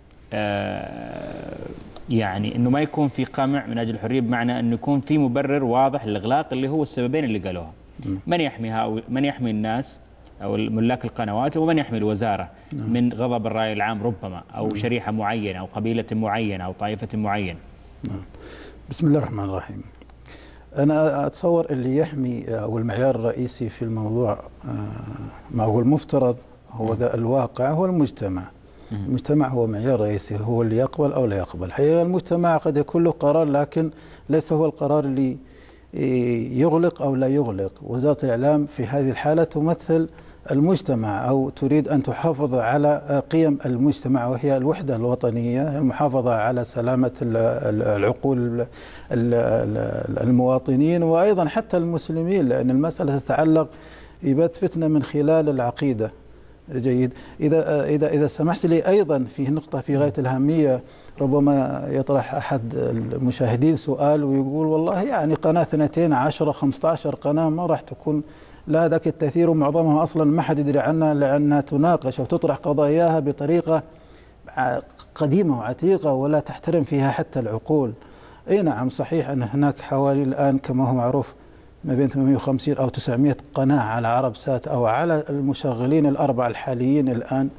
يعني انه ما يكون في قمع من اجل الحريه، بمعنى انه يكون في مبرر واضح للاغلاق اللي هو السببين اللي قالوها. من يحميها، من يحمي الناس او ملاك القنوات، ومن يحمي الوزاره من غضب الراي العام ربما، او شريحه معينه او قبيله معينه او طائفه معينه. بسم الله الرحمن الرحيم. انا اتصور اللي يحمي او المعيار الرئيسي في الموضوع ما هو المفترض هو ذا الواقع، هو المجتمع. المجتمع هو معيار رئيسي، هو اللي يقبل أو لا يقبل. الحقيقة المجتمع قد يكون له قرار، لكن ليس هو القرار اللي يغلق أو لا يغلق. وزارة الإعلام في هذه الحالة تمثل المجتمع، أو تريد أن تحافظ على قيم المجتمع، وهي الوحدة الوطنية، المحافظة على سلامة العقول المواطنين وأيضا حتى المسلمين، لأن المسألة تتعلق ببث فتنة من خلال العقيدة. جيد. إذا سمحت لي أيضا في نقطة في غاية الأهمية، ربما يطرح أحد المشاهدين سؤال ويقول والله يعني قناة 2 10 15 قناة ما راح تكون لا ذاك التأثير، ومعظمها أصلا ما حد يدري عنها، لأنها تناقش وتطرح قضاياها بطريقة قديمة وعتيقة ولا تحترم فيها حتى العقول. أي نعم صحيح أن هناك حوالي الآن كما هو معروف ما بين 850 أو 900 قناة على عرب سات أو على المشغلين الأربعة الحاليين الآن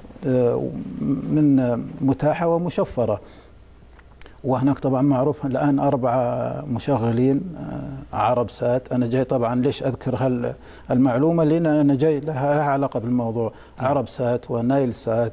من متاحة ومشفرة. وهناك طبعا معروف الآن 4 مشغلين عرب سات. أنا جاي طبعا ليش أذكر المعلومة، لأن أنا جاي لها علاقة بالموضوع. عرب سات ونايل سات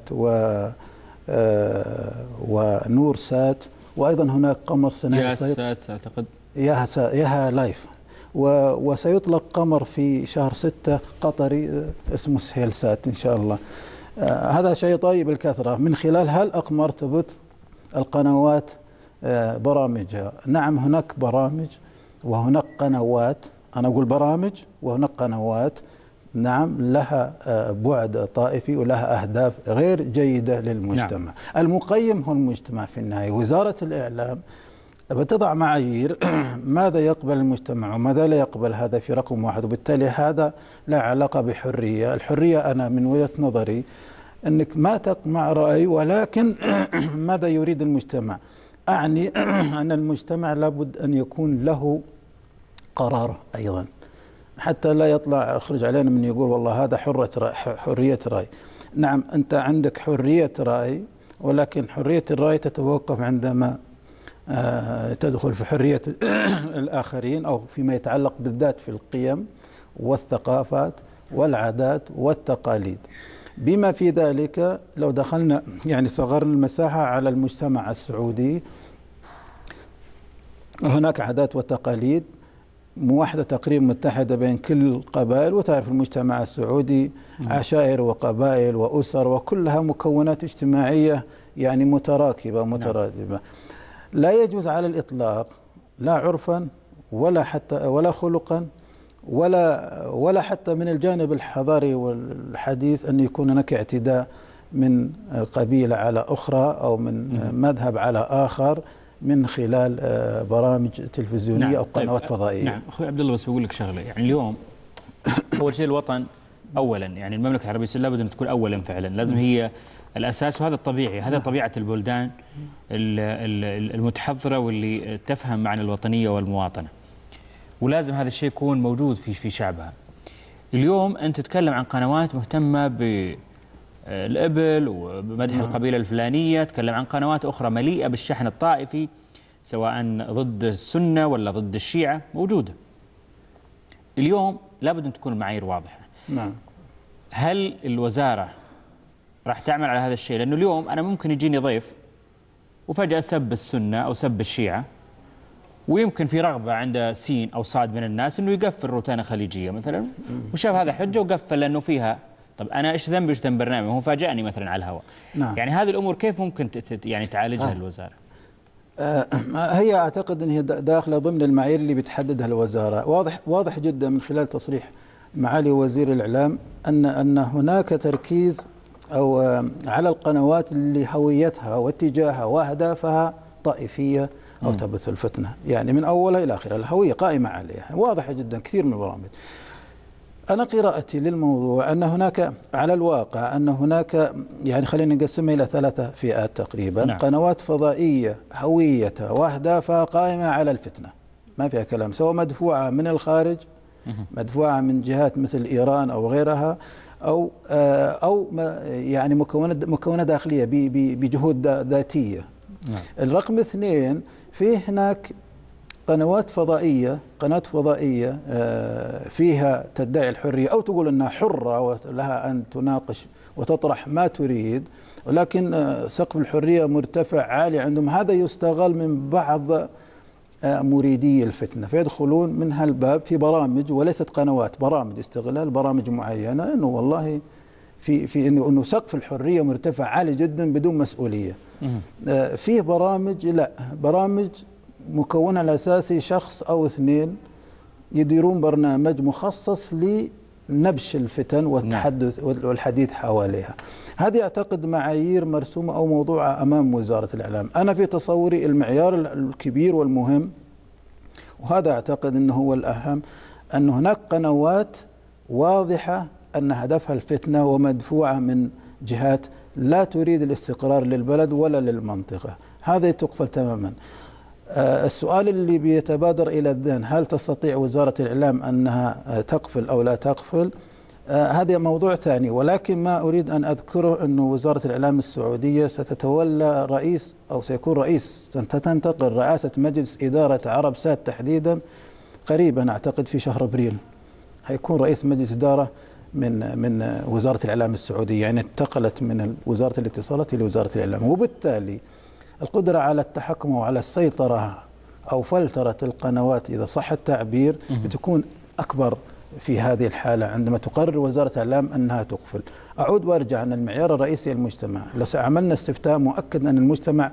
ونور سات، وأيضا هناك قمر صناعي ياها سات أعتقد، ياها لايف، وسيطلق قمر في شهر 6 قطري اسمه سهيل سات إن شاء الله. هذا شيء طيب الكثرة. من خلال هالأقمار تبث القنوات برامجها. نعم هناك برامج وهناك قنوات، أنا أقول برامج وهناك قنوات نعم لها بعد طائفي ولها أهداف غير جيدة للمجتمع. نعم. المقيم هو المجتمع في النهاية. وزارة الإعلام بتضع معايير ماذا يقبل المجتمع وماذا لا يقبل، هذا في رقم 1. وبالتالي هذا لا علاقة بحرية. الحرية أنا من وجهة نظري أنك ما تقمع رأي، ولكن ماذا يريد المجتمع. أعني أن المجتمع لابد أن يكون له قرار أيضا، حتى لا يطلع يخرج علينا من يقول والله هذا حرية رأي. نعم أنت عندك حرية رأي، ولكن حرية الرأي تتوقف عندما تدخل في حرية الآخرين، أو فيما يتعلق بالذات في القيم والثقافات والعادات والتقاليد. بما في ذلك لو دخلنا يعني صغرنا المساحة على المجتمع السعودي، هناك عادات وتقاليد موحدة تقريبا متحدة بين كل القبائل. وتعرف المجتمع السعودي عشائر وقبائل وأسر، وكلها مكونات اجتماعية يعني متراكبة مترادفة. لا يجوز على الإطلاق لا عرفا ولا حتى ولا خلقا ولا حتى من الجانب الحضاري والحديث أن يكون هناك اعتداء من قبيلة على أخرى أو من مذهب على آخر من خلال برامج تلفزيونية نعم. أو قنوات فضائية. نعم أخوي عبد الله، بس بقول لك شغلة. يعني اليوم أول شيء الوطن أولا، يعني المملكة العربية السعودية لابد أن تكون أولا فعلا، لازم هي الأساس، وهذا الطبيعي، هذا طبيعة البلدان المتحضرة واللي تفهم معنى الوطنية والمواطنة، ولازم هذا الشيء يكون موجود في شعبها. اليوم أنت تتكلم عن قنوات مهتمة بالإبل وبمدح القبيلة الفلانية، تتكلم عن قنوات أخرى مليئة بالشحن الطائفي سواء ضد السنة ولا ضد الشيعة موجودة. اليوم لابد أن تكون المعايير واضحة. نعم. هل الوزارة راح تعمل على هذا الشيء؟ لأنه اليوم أنا ممكن يجيني ضيف وفجأة سب السنة أو سب الشيعة، ويمكن في رغبة عند سين أو صاد من الناس أنه يقفل روتانا خليجية مثلا، وشاف هذا حجة وقفل لأنه فيها. طب أنا إيش ذنبي وإيش ذنب برنامج؟ هو فاجأني مثلا على الهواء. نعم. يعني هذه الأمور كيف ممكن يعني تعالجها الوزارة؟ هي أعتقد أن هي داخلة ضمن المعايير اللي بتحددها الوزارة. واضح جدا من خلال تصريح معالي وزير الإعلام أن هناك تركيز أو على القنوات اللي هويتها واتجاهها وأهدافها طائفية أو تبث الفتنة، يعني من أولها إلى آخرها الهوية قائمة عليها، واضحة جدا كثير من البرامج. أنا قراءتي للموضوع أن هناك على الواقع أن هناك، يعني خلينا نقسمها إلى 3 فئات تقريبا. نعم. قنوات فضائية هويتها وأهدافها قائمة على الفتنة، ما فيها كلام، سواء مدفوعة من الخارج، مدفوعة من جهات مثل إيران أو غيرها، أو يعني مكونة داخلية بجهود ذاتية. نعم. الرقم 2، في هناك قنوات فضائية فيها تدعي الحرية أو تقول أنها حرة ولها أن تناقش وتطرح ما تريد، ولكن سقف الحرية مرتفع عالي عندهم. هذا يستغل من بعض مريدي الفتنة، فيدخلون من هالباب في برامج وليست قنوات، برامج استغلال برامج معينة، أنه والله في أنه سقف الحرية مرتفع عالي جدا بدون مسؤولية. فيه برامج، لا، برامج مكونها الأساسي شخص أو 2 يديرون برنامج مخصص لنبش الفتن والتحدث والحديث حواليها. هذه أعتقد معايير مرسومة أو موضوعة أمام وزارة الإعلام. أنا في تصوري المعيار الكبير والمهم، وهذا أعتقد أنه هو الأهم، أن هناك قنوات واضحة أن هدفها الفتنة ومدفوعة من جهات لا تريد الاستقرار للبلد ولا للمنطقة، هذا تقفل تماما. السؤال اللي بيتبادر إلى الذهن، هل تستطيع وزارة الإعلام أنها تقفل أو لا تقفل؟ هذا موضوع ثاني، ولكن ما أريد أن أذكره أن وزارة الإعلام السعودية ستتولى رئيس، أو سيكون رئيس، ستنتقل رئاسة مجلس إدارة عرب سات تحديدا قريبا، أعتقد في شهر أبريل هيكون رئيس مجلس إدارة من وزارة الإعلام السعودية، يعني انتقلت من وزارة الاتصالات إلى وزارة الإعلام، وبالتالي القدرة على التحكم وعلى السيطرة أو فلترة القنوات إذا صح التعبير بتكون أكبر في هذه الحالة عندما تقرر وزارة الإعلام أنها تقفل. أعود وأرجع أن المعيار الرئيسي المجتمع. لو عملنا استفتاء مؤكد أن المجتمع،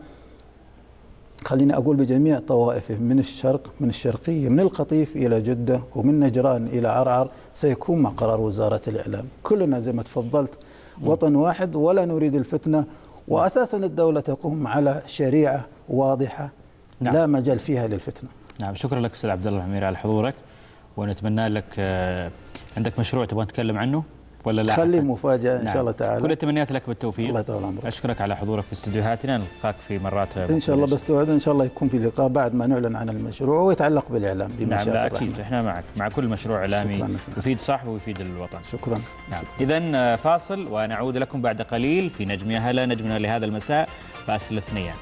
خليني أقول بجميع طوائفه، من الشرق، من الشرقية، من القطيف إلى جدة، ومن نجران إلى عرعر، سيكون مع قرار وزارة الإعلام. كلنا زي ما تفضلت وطن واحد ولا نريد الفتنة، وأساسا الدولة تقوم على شريعة واضحة. نعم. لا مجال فيها للفتنة. نعم، شكرا لك أستاذ عبد الله العميري على حضورك، ونتمنى لك عندك مشروع تبغى نتكلم عنه ولا لا؟ خلي مفاجأة إن شاء الله تعالى. كل التمنيات لك بالتوفيق. الله يطول عمرك. أشكرك على حضورك في استديوهاتنا، نلقاك في مرات إن شاء الله، بس توعد إن شاء الله يكون في لقاء بعد ما نعلن عن المشروع ويتعلق بالإعلام بمشيئة الله. نعم، أكيد الرحمن. إحنا معك مع كل مشروع إعلامي يفيد صاحبه ويفيد الوطن. شكرا. نعم. إذن فاصل ونعود لكم بعد قليل في نجم يا هلا، نجمنا لهذا المساء باسل الثنيان.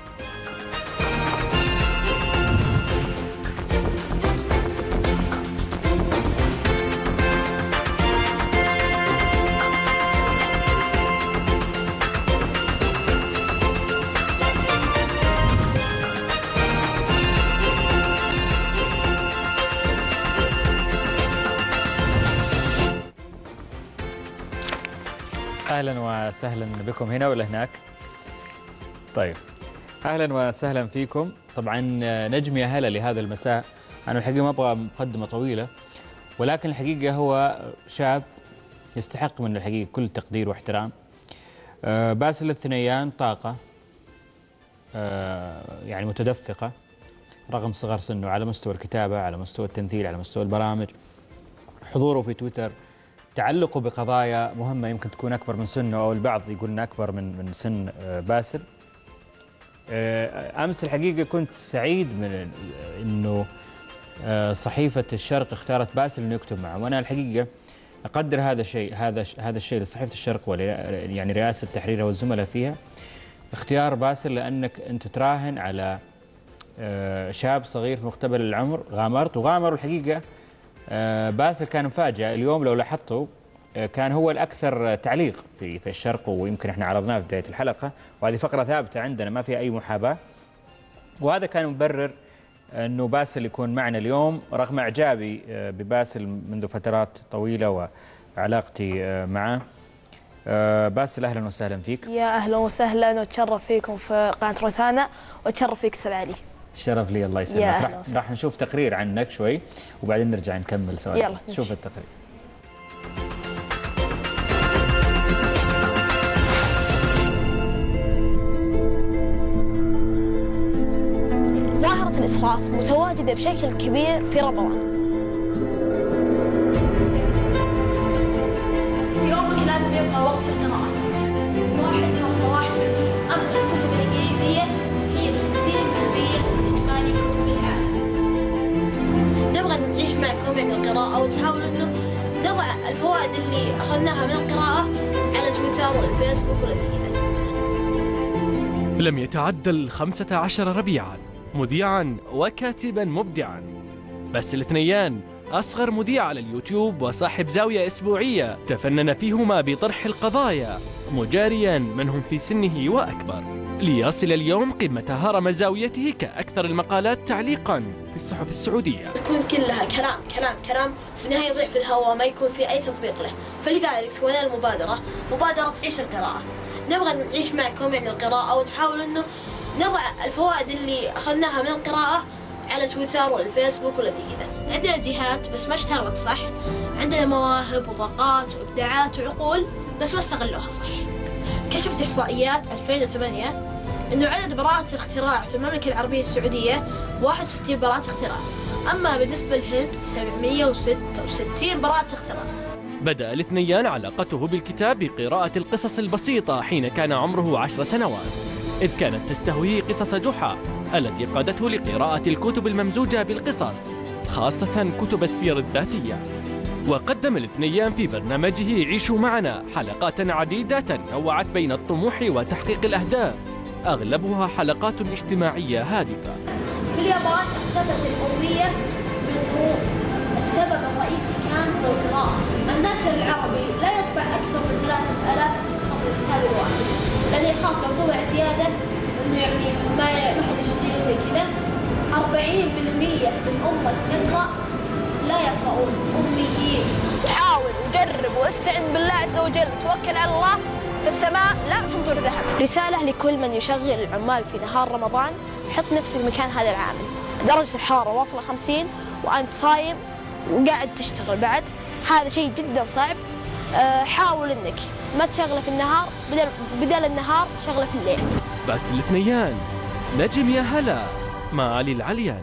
أهلا وسهلا بكم هنا ولا هناك؟ طيب، أهلا وسهلا فيكم. طبعا نجم يا هلا لهذا المساء، أنا الحقيقة ما أبغى مقدمة طويلة، ولكن الحقيقة هو شاب يستحق من الحقيقة كل تقدير واحترام، باسل الثنيان طاقة يعني متدفقة رغم صغر سنه على مستوى الكتابة، على مستوى التمثيل، على مستوى البرامج، حضوره في تويتر، تعلقه بقضايا مهمة يمكن تكون أكبر من سنه، أو البعض يقول إنه أكبر من سن باسل. أمس الحقيقة كنت سعيد من إنه صحيفة الشرق اختارت باسل إنه يكتب معه، وأنا الحقيقة أقدر هذا الشيء، هذا الشيء لصحيفة الشرق يعني رئاسة تحريرها والزملاء فيها، اختيار باسل لأنك أنت تراهن على شاب صغير في مقتبل العمر، وغامروا الحقيقة. باسل كان مفاجأة اليوم لو لاحظتوا، كان هو الأكثر تعليق في الشرق، ويمكن احنا عرضناه في بداية الحلقة، وهذه فقرة ثابتة عندنا ما فيها أي محاباة، وهذا كان مبرر أنه باسل يكون معنا اليوم رغم إعجابي بباسل منذ فترات طويلة وعلاقتي معه. باسل أهلا وسهلا فيك. يا أهلا وسهلا، وتشرف فيكم في قناة روتانا، وتشرف فيك أستاذ علي. الشرف لي، الله يسلمك. راح نشوف تقرير عنك شوي وبعدين نرجع نكمل سؤال. يلا شوف التقرير. ظاهرة الإسراف متواجدة بشكل كبير في رمضان. في يومك لازم يبقى وقت القراءة، 1.1%. أما الكتب الإنجليزية هي 60% من إجمالي كتب العالم. نبغى نعيش معكم يعني القراءة، ونحاول إنه نضع الفوائد اللي أخذناها من القراءة على تويتر والفيسبوك ولا زي كذا. لم يتعدى 15 ربيعاً، مذيعاً وكاتباً مبدعاً. باسل الثنيان أصغر مذيع على اليوتيوب وصاحب زاوية أسبوعية تفنن فيهما بطرح القضايا، مجارياً من هم في سنه وأكبر، ليصل اليوم قمة هرم زاويته كأكثر المقالات تعليقاً في الصحف السعودية. تكون كلها كلام كلام كلام، في النهاية يضيع في الهواء، ما يكون في أي تطبيق له. فلذلك سوينا المبادرة، مبادرة عيش القراءة. نبغى نعيش معكم يعني القراءة، ونحاول إنه نضع الفوائد اللي أخذناها من القراءة على تويتر والفيسبوك ولا زي كذا. عندنا جهات بس ما اشتغلت صح، عندنا مواهب وطاقات وإبداعات وعقول بس ما استغلوها صح. كشفت إحصائيات 2008 إنه عدد براءات الاختراع في المملكة العربية السعودية 61 براءة اختراع، أما بالنسبة للهند 766 براءة اختراع. بدأ الاثنيان علاقته بالكتاب بقراءة القصص البسيطة حين كان عمره 10 سنوات، إذ كانت تستهويه قصص جحا التي قادته لقراءة الكتب الممزوجة بالقصص، خاصة كتب السير الذاتية. وقدم الاثنيان في برنامجه عيشوا معنا حلقات عديدة نوعت بين الطموح وتحقيق الأهداف، أغلبها حلقات اجتماعية هادفة. في اليابان اختفت الأمية من قرون، السبب الرئيسي كان القراءة. الناشر العربي لا يطبع أكثر من 3000 نسخة من الكتاب الواحد، لأنه يخاف لو طبع زيادة إنه يعني ما حد يشتري زي كذا. 40% من أمة تقرأ لا يقرؤون، أميين. حاول وجرب واستعن بالله عز وجل وتوكل على الله، في السماء لا تمطر ذهب. رسالة لكل من يشغل العمال في نهار رمضان، حط نفسك مكان هذا العامل، درجة الحرارة واصلة 50 وأنت صايم وقاعد تشتغل بعد، هذا شيء جدا صعب. حاول انك ما تشغله في النهار، بدل النهار شغله في الليل. باسل الثنيان نجم يا هلا مع علي العلياني.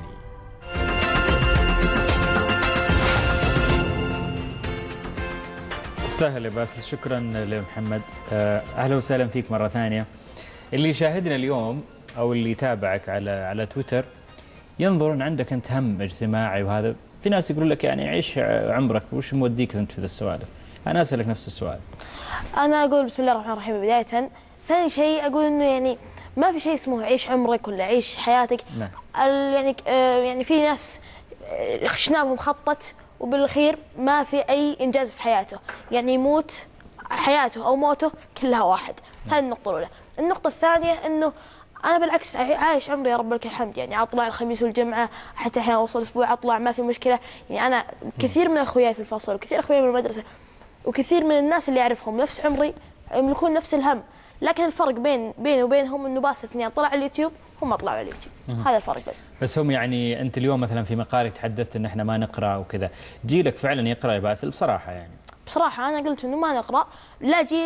تستاهل يا باسل، شكرا لمحمد. اهلا وسهلا فيك مره ثانيه. اللي يشاهدنا اليوم او اللي يتابعك على تويتر ينظر ان عندك انت هم اجتماعي، وهذا في ناس يقولون لك يعني عيش عمرك، وش موديك انت في ذا السوالف؟ انا اسالك نفس السؤال. انا اقول بسم الله الرحمن الرحيم بدايه. ثاني شيء اقول انه يعني ما في شيء اسمه عيش عمرك ولا عيش حياتك. نعم. يعني في ناس خشناهم مخطط وبالاخير ما في اي انجاز في حياته، يعني يموت حياته او موته كلها واحد. هذه النقطه الاولى. النقطه الثانيه انه انا بالعكس عايش عمري يا رب لك الحمد، يعني اطلع الخميس والجمعه، حتى احيانا اوصل اسبوع اطلع ما في مشكله. يعني انا كثير من اخوياي في الفصل وكثير اخوياي من المدرسه وكثير من الناس اللي اعرفهم نفس عمري يملكون نفس الهم، لكن الفرق بيني وبينهم انه باسل اثنين طلع على اليوتيوب هم ما طلعوا على اليوتيوب. هذا الفرق بس هم يعني انت اليوم مثلا في مقالك تحدثت ان احنا ما نقرا وكذا، جيلك فعلا يقرا يا باسل بصراحه؟ يعني بصراحه انا قلت انه ما نقرا، لا جيلي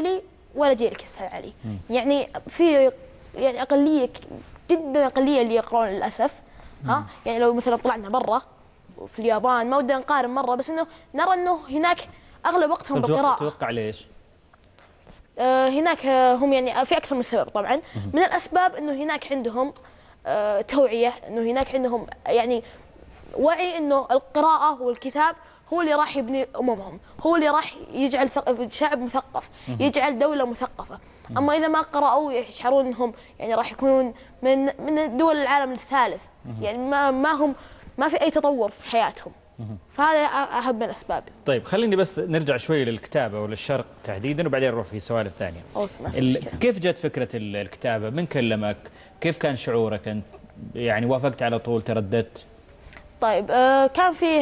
ولا جيلك استاذ علي. يعني في يعني اقليه جدا اقليه اللي يقرون للاسف. يعني لو مثلا طلعنا برا في اليابان، ما ودنا نقارن مره، بس انه نرى انه هناك اغلب وقتهم بالقراءه. تتوقع ليش؟ هناك هم يعني في اكثر من سبب طبعا. من الاسباب انه هناك عندهم توعيه، انه هناك عندهم يعني وعي انه القراءه والكتاب هو اللي راح يبني اممهم، هو اللي راح يجعل شعب مثقف، يجعل دوله مثقفه. اما اذا ما قرأوا يشعرون انهم يعني راح يكونون من دول العالم الثالث، يعني ما في اي تطور في حياتهم. فهذا اهم من الاسباب. طيب خليني بس نرجع شوي للكتابه وللشرق تحديدا، وبعدين نروح في سوالف ثانيه. كيف جت فكره الكتابه؟ من كلمك؟ كيف كان شعورك انت؟ يعني وافقت على طول، ترددت؟ طيب كان فيه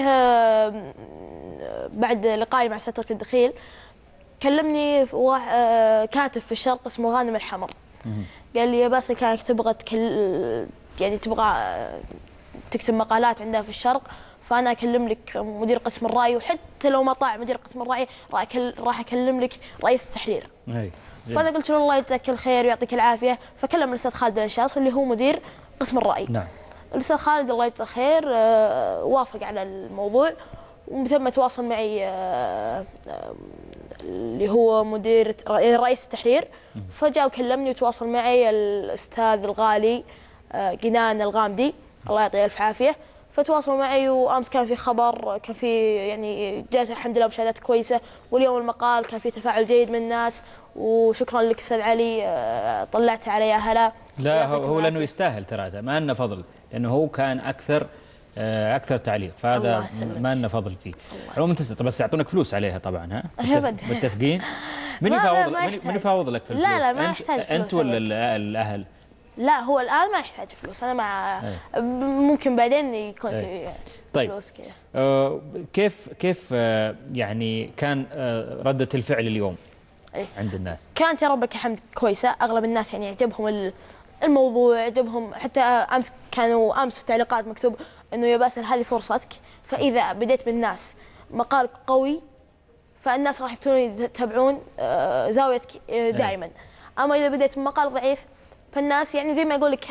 بعد لقائي مع سترة الدخيل كلمني كاتب في الشرق اسمه غانم الحمر. قال لي يا باسل كانك تبغى يعني تبغى تكتب مقالات عندها في الشرق، فانا اكلم لك مدير قسم الرأي، وحتى لو ما طاع مدير قسم الرأي راح اكلم لك رئيس التحرير. فانا قلت له الله يجزاك الخير ويعطيك العافيه. فكلم الاستاذ خالد الانشاص اللي هو مدير قسم الرأي. نعم. الاستاذ خالد الله يجزاه خير وافق على الموضوع، ومن ثم تواصل معي اللي هو مدير رئيس التحرير، فجاء وكلمني وتواصل معي الاستاذ الغالي جنان الغامدي الله يعطيه الف عافيه. فتواصلوا معي، وامس كان في خبر، كان في يعني جاءت الحمد لله مشاهدات كويسه، واليوم المقال كان في تفاعل جيد من الناس، وشكرا لك استاذ علي طلعت علي يا هلا. لا هو لانه يستاهل ترى، ما لنا فضل، لانه هو كان اكثر تعليق، فهذا ما لنا فضل فيه. عموما تستطيع بس يعطونك فلوس عليها طبعا، ها؟ متفقين؟ من يفاوض لك في الفلوس؟ لا ما يحتاج فلوس. انت ولا الاهل؟ لا هو الان ما يحتاج فلوس، انا مع ممكن بعدين يكون في طيب. فلوس كذا. كيف يعني كان ردة الفعل اليوم عند الناس؟ كانت يا ربك الحمد كويسه، اغلب الناس يعني يعجبهم الموضوع، يعجبهم. حتى امس في التعليقات مكتوب انه يا باسل هذه فرصتك، فاذا بديت بالناس مقال قوي فالناس راح يبتون يتابعون زاويتك دائما. اما اذا بديت بمقال ضعيف فالناس يعني زي ما يقول لك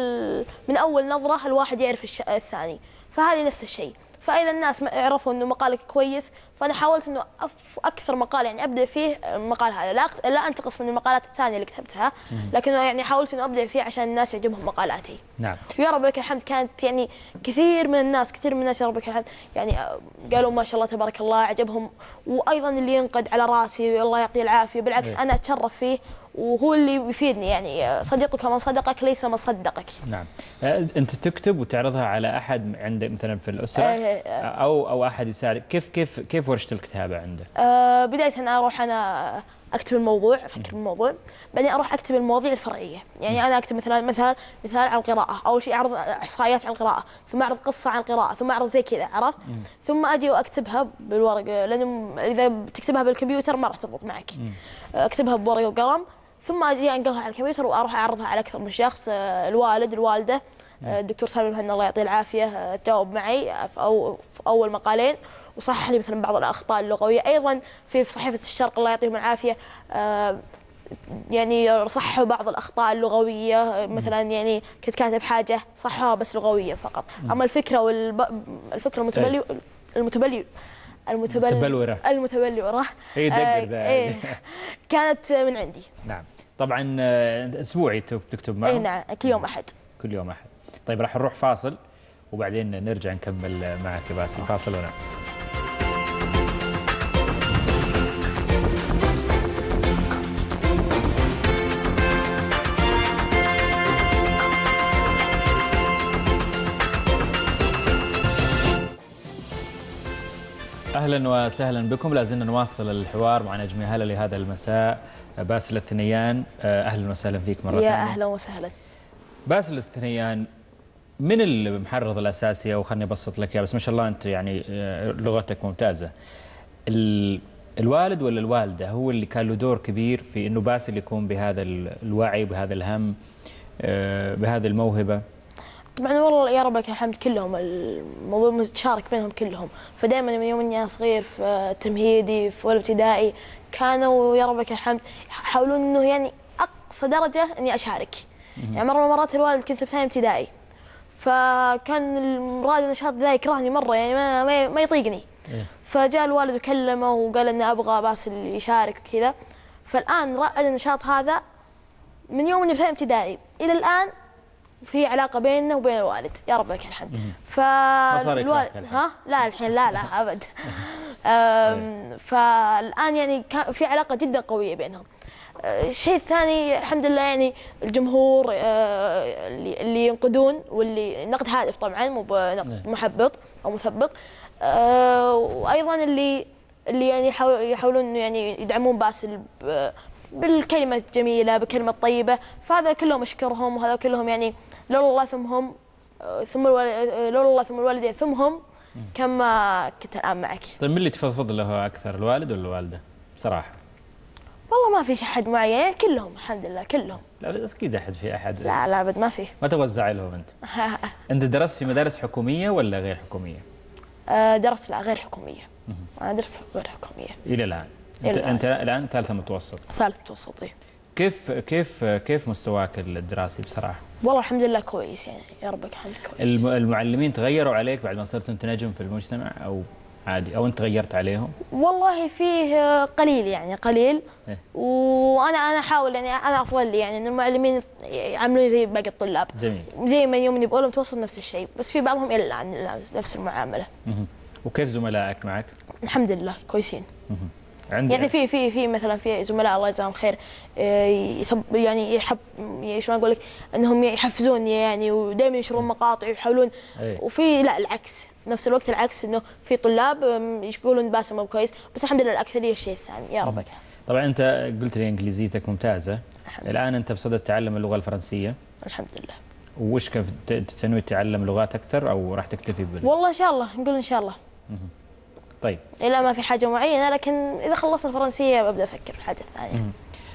من اول نظره الواحد يعرف الثاني، فهذه نفس الشيء. فاذا الناس عرفوا انه مقالك كويس، فانا حاولت انه اكثر مقال يعني ابدا فيه المقال هذا، لا انتقص من المقالات الثانيه اللي كتبتها، لكن يعني حاولت انه ابدا فيه عشان الناس يعجبهم مقالاتي. نعم. يا رب لك الحمد كانت يعني كثير من الناس يا رب لك الحمد يعني قالوا ما شاء الله تبارك الله عجبهم، وايضا اللي ينقد على راسي الله يعطيه العافيه، بالعكس انا اتشرف فيه، وهو اللي بيفيدني. يعني صديقك من صدقك ليس من صدقك. نعم. انت تكتب وتعرضها على احد عندك مثلا في الاسره او احد يساعدك؟ كيف ورشه الكتابه عندك؟ بدايه انا اروح اكتب الموضوع، افكر بالموضوع، بعدين اروح اكتب المواضيع الفرعيه. يعني انا اكتب مثال عن القراءه، اول شيء اعرض احصائيات عن القراءه، ثم اعرض قصه عن القراءه، ثم اعرض زي كذا، عرفت؟ ثم اجي واكتبها بالورق، لانه اذا تكتبها بالكمبيوتر ما راح تضبط معك. اكتبها بورقه وقلم، ثم اجي انقلها على الكمبيوتر واروح اعرضها على اكثر من شخص، الوالد، الوالده. الدكتور سامي المهنا الله يعطيه العافيه تجاوب معي في اول مقالين، وصحح لي مثلا بعض الاخطاء اللغويه. ايضا في صحيفه الشرق الله يعطيهم العافيه يعني صححوا بعض الاخطاء اللغويه، مثلا يعني كنت كاتب حاجه صححوها بس لغويه فقط، اما الفكره المتبلوره هي كانت من عندي. نعم. طبعا اسبوعي تكتب معه؟ اي نعم، كل يوم احد. كل يوم احد. طيب راح نروح فاصل وبعدين نرجع نكمل معك يا باسل. فاصل ونعود. اهلا وسهلا بكم، لازلنا نواصل الحوار مع نجم هلا لهذا المساء باسل الثنيان. اهلا وسهلا فيك مره ثانيه. يا اهلا وسهلا. باسل الثنيان من المحرض الاساسي، او خلني ابسط لك يا بس ما شاء الله انت يعني لغتك ممتازه. الوالد ولا الوالده هو اللي كان له دور كبير في انه باسل يكون بهذا الوعي، بهذا الهم، بهذه الموهبه؟ طبعا والله يا رب لك الحمد كلهم الموضوع متشارك بينهم كلهم، فدائما من يوم اني صغير في تمهيدي في اولى ابتدائي كانوا يا رب لك الحمد يحاولون انه يعني اقصى درجه اني اشارك. يعني مره من المرات الوالد كنت في ثاني ابتدائي، فكان رائد النشاط ذا يكرهني مره يعني ما يطيقني. فجاء الوالد وكلمه وقال اني ابغى باسل يشارك وكذا. فالان رائد النشاط هذا من يوم اني في ثاني ابتدائي الى الان في علاقه بيننا وبين الوالد يا رب لك الحمد. فالوالد لا الحين لا ابد. فالان يعني في علاقه جدا قويه بينهم. الشيء الثاني الحمد لله يعني الجمهور اللي ينقدون واللي نقد هادف طبعا مو بنقد محبط او مثبط، وايضا اللي يعني يحاولون يعني يدعمون باسل بالكلمه الجميله بالكلمه الطيبه، فهذا كلهم اشكرهم وهذا كلهم يعني لولا الله ثم هم لولا الله ثم الوالدين ثم هم كما كنت الان معك. طيب من اللي تفضل له اكثر الوالد ولا الوالده؟ بصراحه والله ما في احد معين يعني كلهم الحمد لله كلهم. لا اكيد احد في احد. لا ابد ما في. ما توزع لهم انت؟ انت درست في مدارس حكوميه ولا غير حكوميه؟ درست لا غير حكوميه. انا درست غير حكوميه الى الان. انت الان ثالثه متوسط. ثالث متوسط. كيف مستواك الدراسي بصراحه؟ والله الحمد لله كويس يعني يا رب لك الحمد كويس. المعلمين تغيروا عليك بعد ما صرت انت نجم في المجتمع او عادي او انت تغيرت عليهم؟ والله فيه قليل يعني قليل. وانا احاول يعني انا افضل لي يعني ان المعلمين يعاملوني زي باقي الطلاب. جميل. زي ما يوم نبغى متوسط نفس الشيء، بس في بعضهم الى الان نفس المعامله. وكيف زملائك معك؟ الحمد لله كويسين. يعني في مثلا في زملاء الله يجزاهم خير يعني شلون اقول لك انهم يحفزوني يعني ودائما ينشرون مقاطع ويحاولون. وفي لا العكس نفس الوقت العكس انه في طلاب يقولون باسل مو كويس، بس الحمد لله الاكثريه الشيء الثاني يا رب. طبعا انت قلت لي انجليزيتك ممتازه. الان انت بصدد تعلم اللغه الفرنسيه. الحمد لله. وش كيف تنوي تتعلم لغات اكثر او راح تكتفي والله ان شاء الله نقول ان شاء الله. طيب. لا ما في حاجه معينه، لكن اذا خلصنا الفرنسيه ببدا افكر في الحاجه الثانيه.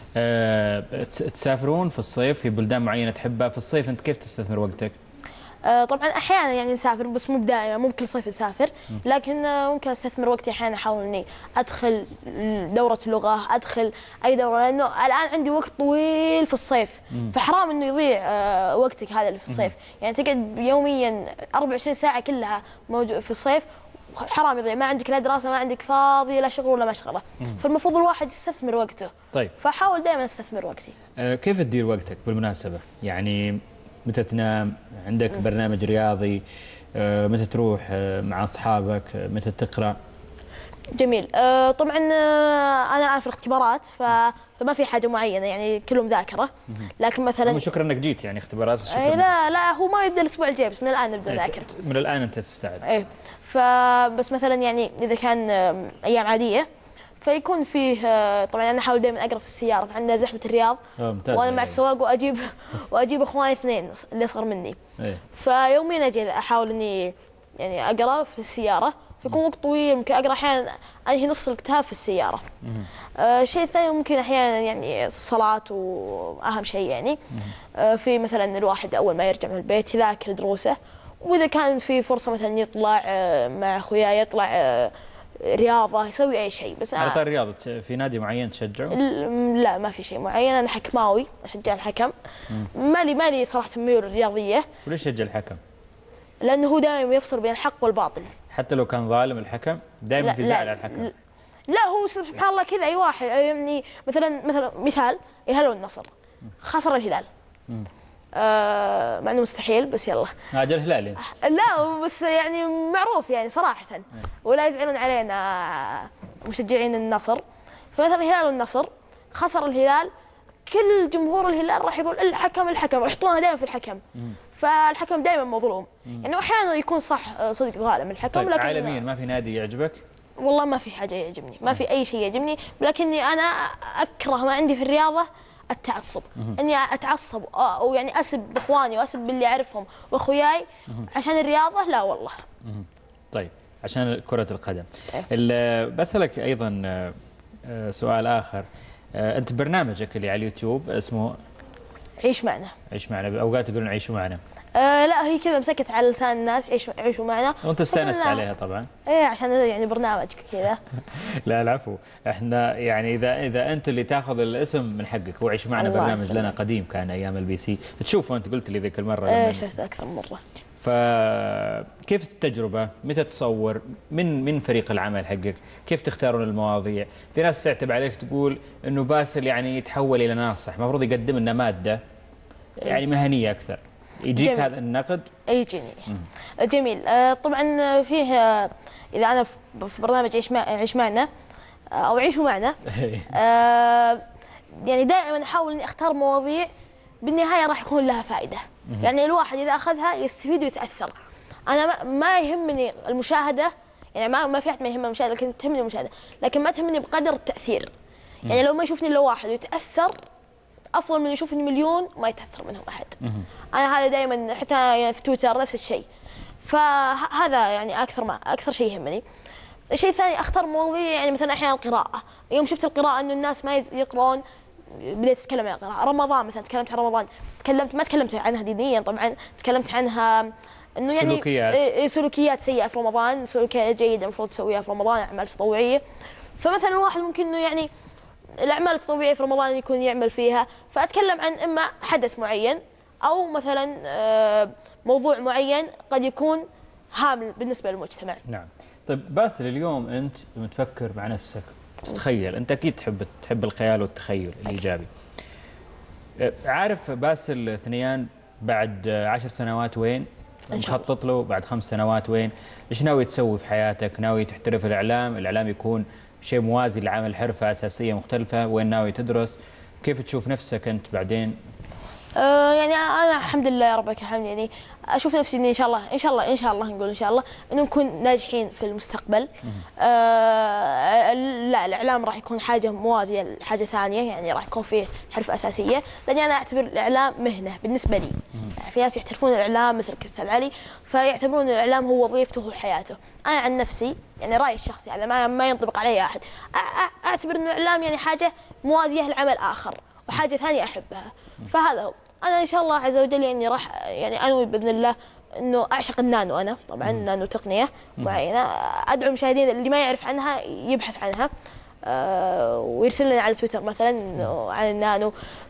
تسافرون في الصيف في بلدان معينه تحبها؟ في الصيف انت كيف تستثمر وقتك؟ طبعا احيانا يعني نسافر بس مو دائما، مو بكل صيف نسافر، لكن ممكن استثمر وقتي احيانا احاول اني ادخل دوره لغه، ادخل اي دوره، لانه الان عندي وقت طويل في الصيف فحرام انه يضيع وقتك هذا اللي في الصيف. يعني تقعد يوميا 24 ساعه كلها موجود في الصيف، حرام يضيع، ما عندك لا دراسه ما عندك فاضي لا شغل ولا مشغله. فالمفروض الواحد يستثمر وقته. طيب. فاحاول دائما استثمر وقتي. كيف تدير وقتك بالمناسبه؟ يعني متى تنام؟ عندك برنامج رياضي؟ متى تروح مع اصحابك؟ متى تقرا؟ جميل. طبعا انا الان في الاختبارات فما في حاجه معينه يعني كلهم ذاكره، لكن مثلا شكرا انك جيت يعني اختبارات. لا هو ما يبدا الاسبوع الجاي، بس من الان نبدا نذاكر. من الان انت تستعد. فبس مثلا يعني اذا كان ايام عاديه فيكون فيه طبعا انا احاول دائما اقرا في السياره، عندنا زحمه الرياض وانا مع السواق واجيب اخواني اثنين اللي اصغر مني. فيوميا اجي احاول اني يعني اقرا في السياره، فيكون وقت طويل ممكن اقرا احيانا انهي نص الكتاب في السياره. الشيء الثاني ممكن احيانا يعني الصلاه واهم شيء يعني في مثلا الواحد اول ما يرجع من البيت يذاكر دروسه، واذا كان في فرصه مثلا يطلع مع اخوياي يطلع رياضه يسوي اي شيء. بس على طار الرياضه في نادي معين تشجعه؟ لا ما في شيء معين، انا حكماوي اشجع الحكم. مالي صراحه ميول رياضيه. وليش تشجع الحكم؟ لانه هو دائما يفصل بين الحق والباطل. حتى لو كان ظالم الحكم دائما في زعل على الحكم؟ لا هو سبحان الله كذا اي واحد يعني مثلا مثال الهلال والنصر خسر الهلال. مع انه مستحيل بس يلا. اجل الهلال انت؟ لا بس يعني معروف يعني صراحه، ولا يزعلون علينا مشجعين النصر. فمثلا الهلال والنصر خسر الهلال، كل جمهور الهلال راح يقول الحكم راح يحطونه دائما في الحكم. فالحكم دائما مظلوم. يعني احيانا يكون صح صدق ظالم الحكم. طيب لكن عالميا ما في نادي يعجبك؟ والله ما في حاجه يعجبني، ما في اي شيء يعجبني، لكني انا اكره ما عندي في الرياضه التعصب. اني اتعصب او يعني اسب اخواني واسب اللي اعرفهم واخوياي عشان الرياضه، لا والله. طيب عشان كره القدم. بسالك ايضا سؤال اخر. انت برنامجك اللي على اليوتيوب اسمه عيش معنا. عيش معنا، باوقات يقولون عيشوا معنا. لا هي كذا مسكت على لسان الناس يعيشوا معنا. وانت استانست عليها طبعا. ايه عشان يعني برنامج كذا. لا العفو، احنا يعني اذا انت اللي تاخذ الاسم من حقك. هو عيش معنا برنامج لنا قديم كان ايام البي سي، تشوفه انت قلت لي ذيك المره. ايه شفت اكثر مره. فكيف التجربه؟ متى تصور؟ من فريق العمل حقك؟ كيف تختارون المواضيع؟ في ناس تعتب عليك تقول انه باسل يعني يتحول الى ناصح، المفروض يقدم لنا ماده يعني مهنيه اكثر. يجيك جميل. هذا النقد؟ يجيني. جميل. طبعا فيه اذا انا في برنامج عيش معنا او عيشوا معنا يعني دائما احاول اني اختار مواضيع بالنهايه راح يكون لها فائده. يعني الواحد اذا اخذها يستفيد ويتاثر. انا ما يهمني المشاهده، يعني ما في احد ما يهمه المشاهده، لكن تهمني المشاهده، لكن ما تهمني بقدر التاثير. يعني لو ما يشوفني الا واحد ويتاثر افضل من يشوفني مليون ما يتاثر منهم احد. انا هذا دائما، حتى يعني في تويتر نفس الشيء. فهذا يعني اكثر شيء يهمني. الشيء الثاني اختار مواضيع، يعني مثلا احيانا القراءه. يوم شفت القراءه انه الناس ما يقرون بديت اتكلم عن القراءه. رمضان مثلا تكلمت عن رمضان، ما تكلمت عنها دينيا طبعا، تكلمت عنها انه يعني سلوكيات سيئه في رمضان، سلوكيات جيده المفروض تسويها في رمضان، اعمال تطوعيه. فمثلا الواحد ممكن انه يعني الاعمال التطوعيه في رمضان يكون يعمل فيها، فاتكلم عن اما حدث معين او مثلا موضوع معين قد يكون هام بالنسبه للمجتمع. نعم. طيب باسل، اليوم انت لما تفكر مع نفسك تتخيل، انت اكيد تحب الخيال والتخيل الايجابي. عارف باسل ثنيان بعد 10 سنوات وين؟ مخطط له بعد 5 سنوات وين؟ ايش ناوي تسوي في حياتك؟ ناوي تحترف الاعلام يكون شيء موازي لعمل حرفه اساسيه مختلفه؟ وين ناوي تدرس؟ كيف تشوف نفسك انت بعدين؟ يعني انا الحمد لله يا رب لك الحمد، يعني اشوف نفسي اني ان شاء الله نقول ان شاء الله انه نكون ناجحين في المستقبل. لا الاعلام راح يكون حاجه موازيه لحاجه ثانيه، يعني راح يكون فيه حرفه اساسيه، لاني انا اعتبر الاعلام مهنه بالنسبه لي. يعني في ناس يحترفون الاعلام مثل كاستاذ علي، فيعتبرون الاعلام هو وظيفته وحياته. انا عن نفسي يعني رايي الشخصي هذا ما ينطبق علي احد، اعتبر انه الاعلام يعني حاجه موازيه لعمل اخر وحاجه ثانيه احبها. فهذا هو. انا ان شاء الله عز وجل يعني راح يعني انوي باذن الله انه اعشق النانو. انا طبعا النانو تقنيه معينه، ادعو المشاهدين اللي ما يعرف عنها يبحث عنها ويرسل لنا على تويتر مثلا عن النانو.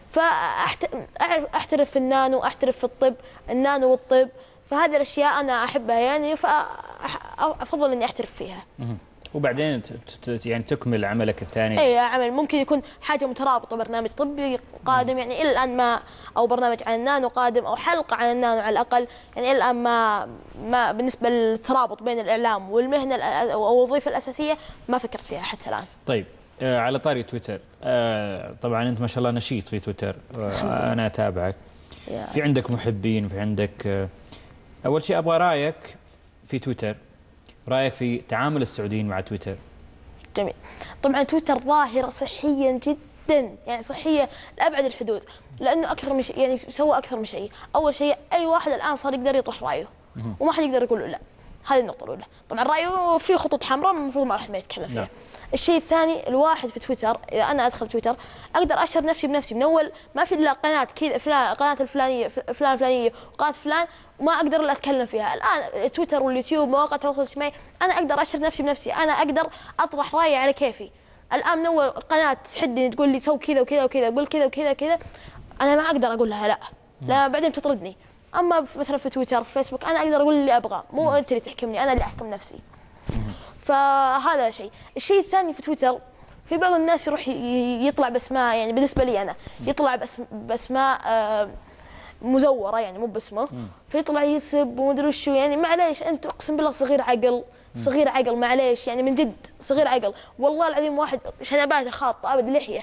فاحترف في النانو، احترف في الطب، النانو والطب، فهذه الاشياء انا احبها يعني، فافضل اني احترف فيها. وبعدين يعني تكمل عملك الثاني. اي عمل ممكن يكون حاجه مترابطه، برنامج طبي قادم يعني الى الان ما، او برنامج عن النانو قادم، او حلقه عن النانو على الاقل، يعني الى الان ما بالنسبه للترابط بين الاعلام والمهنه او الوظيفه الاساسيه ما فكرت فيها حتى الان. طيب على طاري تويتر، طبعا انت ما شاء الله نشيط في تويتر، انا اتابعك. في عندك محبين، في عندك اول شيء ابغى رايك في تويتر، رايك في تعامل السعوديين مع تويتر. جميل. طبعا تويتر ظاهره صحيا جدا، يعني صحيه لابعد الحدود، لانه اكثر من شيء يعني سوى اكثر من شيء. اول شيء اي واحد الان صار يقدر يطرح رايه وما حد يقدر يقول له لا. هذه النقطه الاولى. طبعا رايه في خطوط حمراء المفروض ما حد يتكلم فيها. الشيء الثاني، الواحد في تويتر اذا انا ادخل تويتر اقدر اشهر نفسي بنفسي من اول ما في الا قناه كذا فلان، قناه الفلانيه فلانيه وقناه فلان، وما اقدر الا اتكلم فيها. الان تويتر واليوتيوب مواقع التواصل الاجتماعي انا اقدر اشهر نفسي بنفسي، انا اقدر اطرح رايي على كيفي. الان من اول قناه تحدني تقول لي سوي كذا وكذا وكذا، قول كذا وكذا وكذا، انا ما اقدر اقول لها لا بعدين بتطردني. اما مثلا في تويتر في فيسبوك انا اقدر اقول اللي ابغاه، مو انت اللي تحكمني، انا اللي احكم نفسي. فهذا شيء. الشيء الثاني في تويتر، في بعض الناس يروح يطلع باسماء، يعني بالنسبه لي انا يطلع باسماء مزوره، يعني مو باسمه، فيطلع يسب ومدري وشو. يعني معليش انت اقسم بالله صغير عقل معليش، يعني من جد صغير عقل والله العظيم. واحد شنباته خاطه ابد لحيه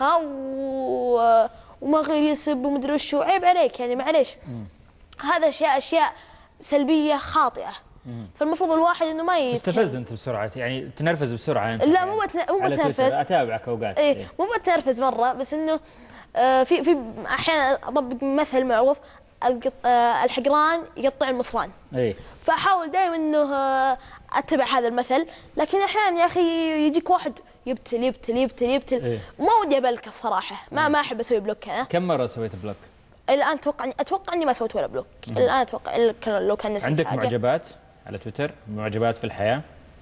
وما غير يسب ومدري وشو، عيب عليك يعني معليش. هذا اشياء سلبيه خاطئه. فالمفروض الواحد انه ما تستفز انت بسرعه، يعني تنرفز بسرعه انت. لا مو بتنرفز، اتابعك اوقات. ايه مو بتنرفز مره، بس انه في احيانا اطبق مثل معروف، الحقران يقطع المصران. ايه فاحاول دائما انه اتبع هذا المثل، لكن احيانا يا اخي يجيك واحد يبتل إيه؟ ما ودي ابلك الصراحه، ما احب اسوي بلوك انا. كم مره سويت بلوك؟ الان اتوقع اني ما سويت ولا بلوك. الان اتوقع لو كان نسيت عندك حاجة. معجبات على تويتر؟ معجبات في الحياه؟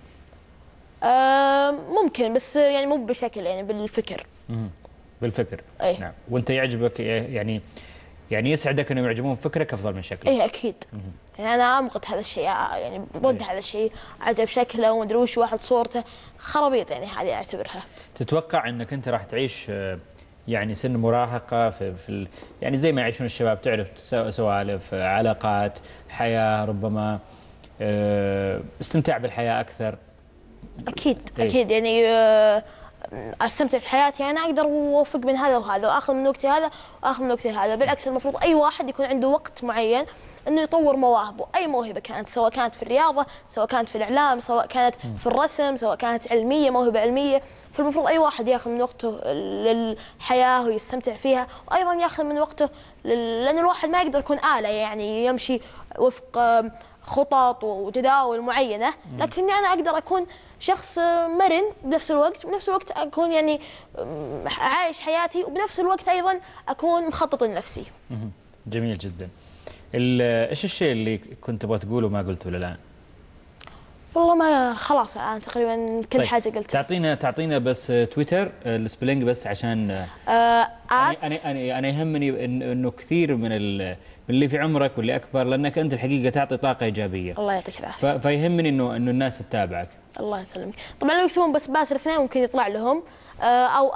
ممكن، بس يعني مو بشكل يعني بالفكر. بالفكر. أي. نعم. وانت يعجبك يعني يسعدك انهم يعجبون فكرك افضل من شكلك؟ اي اكيد. يعني انا امقت هذا الشيء، يعني ضد هذا الشيء، عجب شكله ومدري وش، واحد صورته خرابيط، يعني هذه اعتبرها. تتوقع انك انت راح تعيش يعني سن مراهقه في يعني زي ما يعيشون الشباب، تعرف سوالف، علاقات، حياه، ربما استمتاع بالحياه اكثر؟ اكيد إيه؟ اكيد، يعني استمتع في حياتي، انا اقدر اوفق بين هذا وهذا، واخذ من وقتي هذا واخذ من وقتي هذا. بالعكس المفروض اي واحد يكون عنده وقت معين انه يطور مواهبه، اي موهبه كانت، سواء كانت في الرياضه، سواء كانت في الاعلام، سواء كانت في الرسم، سواء كانت علميه، موهبه علميه. فالمفروض اي واحد ياخذ من وقته للحياه ويستمتع فيها، وايضا ياخذ من وقته لان الواحد ما يقدر يكون آلة يعني يمشي وفق خطط وجداول معينه، لكني انا اقدر اكون شخص مرن بنفس الوقت اكون يعني عايش حياتي، وبنفس الوقت ايضا اكون مخطط لنفسي. جميل جدا. ايش الشيء اللي كنت تبغى تقوله ما قلته الان؟ والله ما خلاص الان تقريبا كل طيب. حاجه قلتها. تعطينا بس تويتر السبلينج بس عشان انا يهمني انه كثير من اللي في عمرك واللي اكبر، لانك انت الحقيقه تعطي طاقه ايجابيه. الله يعطيك العافيه. فيهمني انه الناس تتابعك. الله يسلمك. طبعا لو يكتبون بس باسل اثنين ممكن يطلع لهم، او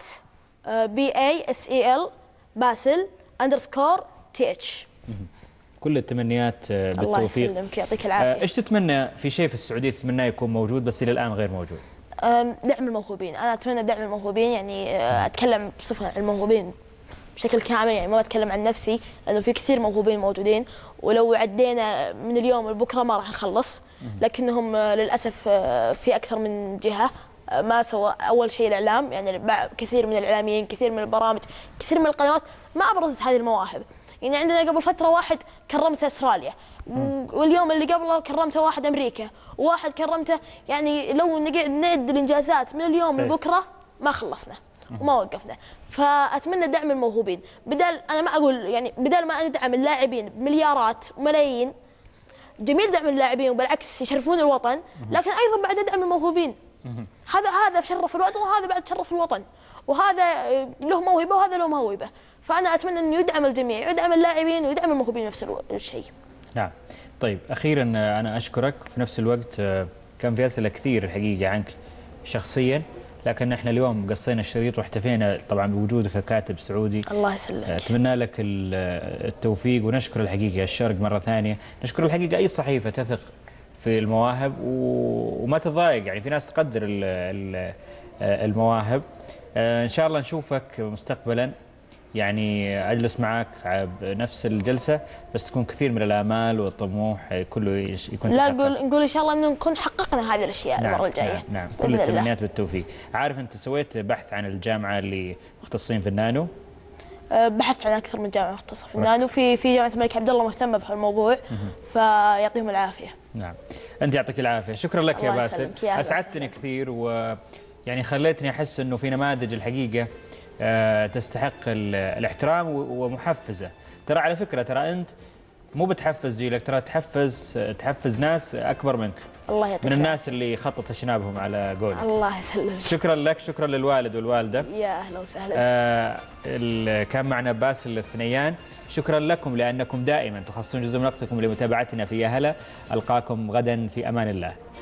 BASEL باسل _TH. كل التمنيات بالتوفيق. الله يسلمك، يعطيك العافيه. ايش تتمنى في شيء في السعوديه تتمناه يكون موجود بس الى الان غير موجود؟ دعم الموهوبين، انا اتمنى دعم الموهوبين، يعني اتكلم بصفه عن الموهوبين بشكل كامل، يعني ما بتكلم عن نفسي، لانه في كثير موهوبين موجودين، ولو عدينا من اليوم لبكره ما راح نخلص، لكنهم للاسف في اكثر من جهه ما سوى. اول شيء الاعلام، يعني كثير من الاعلاميين، كثير من البرامج، كثير من القنوات ما ابرزت هذه المواهب. يعني عندنا قبل فتره واحد كرمته استراليا، واليوم اللي قبله كرمته واحد امريكا، وواحد كرمته، يعني لو نقعد نعد الانجازات من اليوم لبكره ما خلصنا وما وقفنا. فاتمنى دعم الموهوبين، بدل انا ما اقول يعني بدل ما ندعم اللاعبين بمليارات وملايين، جميل دعم اللاعبين وبالعكس يشرفون الوطن، لكن ايضا بعد دعم الموهوبين. هذا شرف الوطن، وهذا بعد شرف الوطن، وهذا له موهبه وهذا له موهبه. فانا اتمنى انه يدعم الجميع، يدعم اللاعبين ويدعم الموهوبين نفس الشيء. نعم. طيب اخيرا انا اشكرك، في نفس الوقت كان في اسئله كثير الحقيقه عنك شخصيا، لكن احنا اليوم قصينا الشريط واحتفينا طبعا بوجودك ككاتب سعودي. الله يسلمك. اتمنى لك التوفيق، ونشكر الحقيقه الشرق مره ثانيه، نشكر الحقيقه اي صحيفه تثق في المواهب وما تضايق، يعني في ناس تقدر المواهب. ان شاء الله نشوفك مستقبلا، يعني اجلس معك بنفس الجلسه، بس تكون كثير من الامال والطموح كله يكون لا تحقق. نقول ان شاء الله انه نكون حققنا هذه الاشياء. نعم المره الجايه. نعم كل التمنيات بالتوفيق. عارف انت سويت بحث عن الجامعه اللي مختصين في النانو؟ بحثت عن اكثر من جامعه مختصه في النانو، في جامعه الملك عبد الله مهتمه بهالموضوع، فيعطيهم العافيه. نعم انت يعطيك العافيه، شكرا لك يا باسل، اسعدتني كثير، ويعني خليتني احس انه في نماذج الحقيقه تستحق الاحترام ومحفزه. ترى على فكره ترى انت مو بتحفز جيلك، ترى تحفز ناس اكبر منك. الله يعطيك. من الناس اللي خطط شنابهم على قولك. الله يسلمك. شكرا لك، شكرا للوالد والوالده. يا اهلا وسهلا. كان معنا باسل الثنيان. شكرا لكم لانكم دائما تخصصون جزء من وقتكم لمتابعتنا في يا هلا. القاكم غدا في امان الله.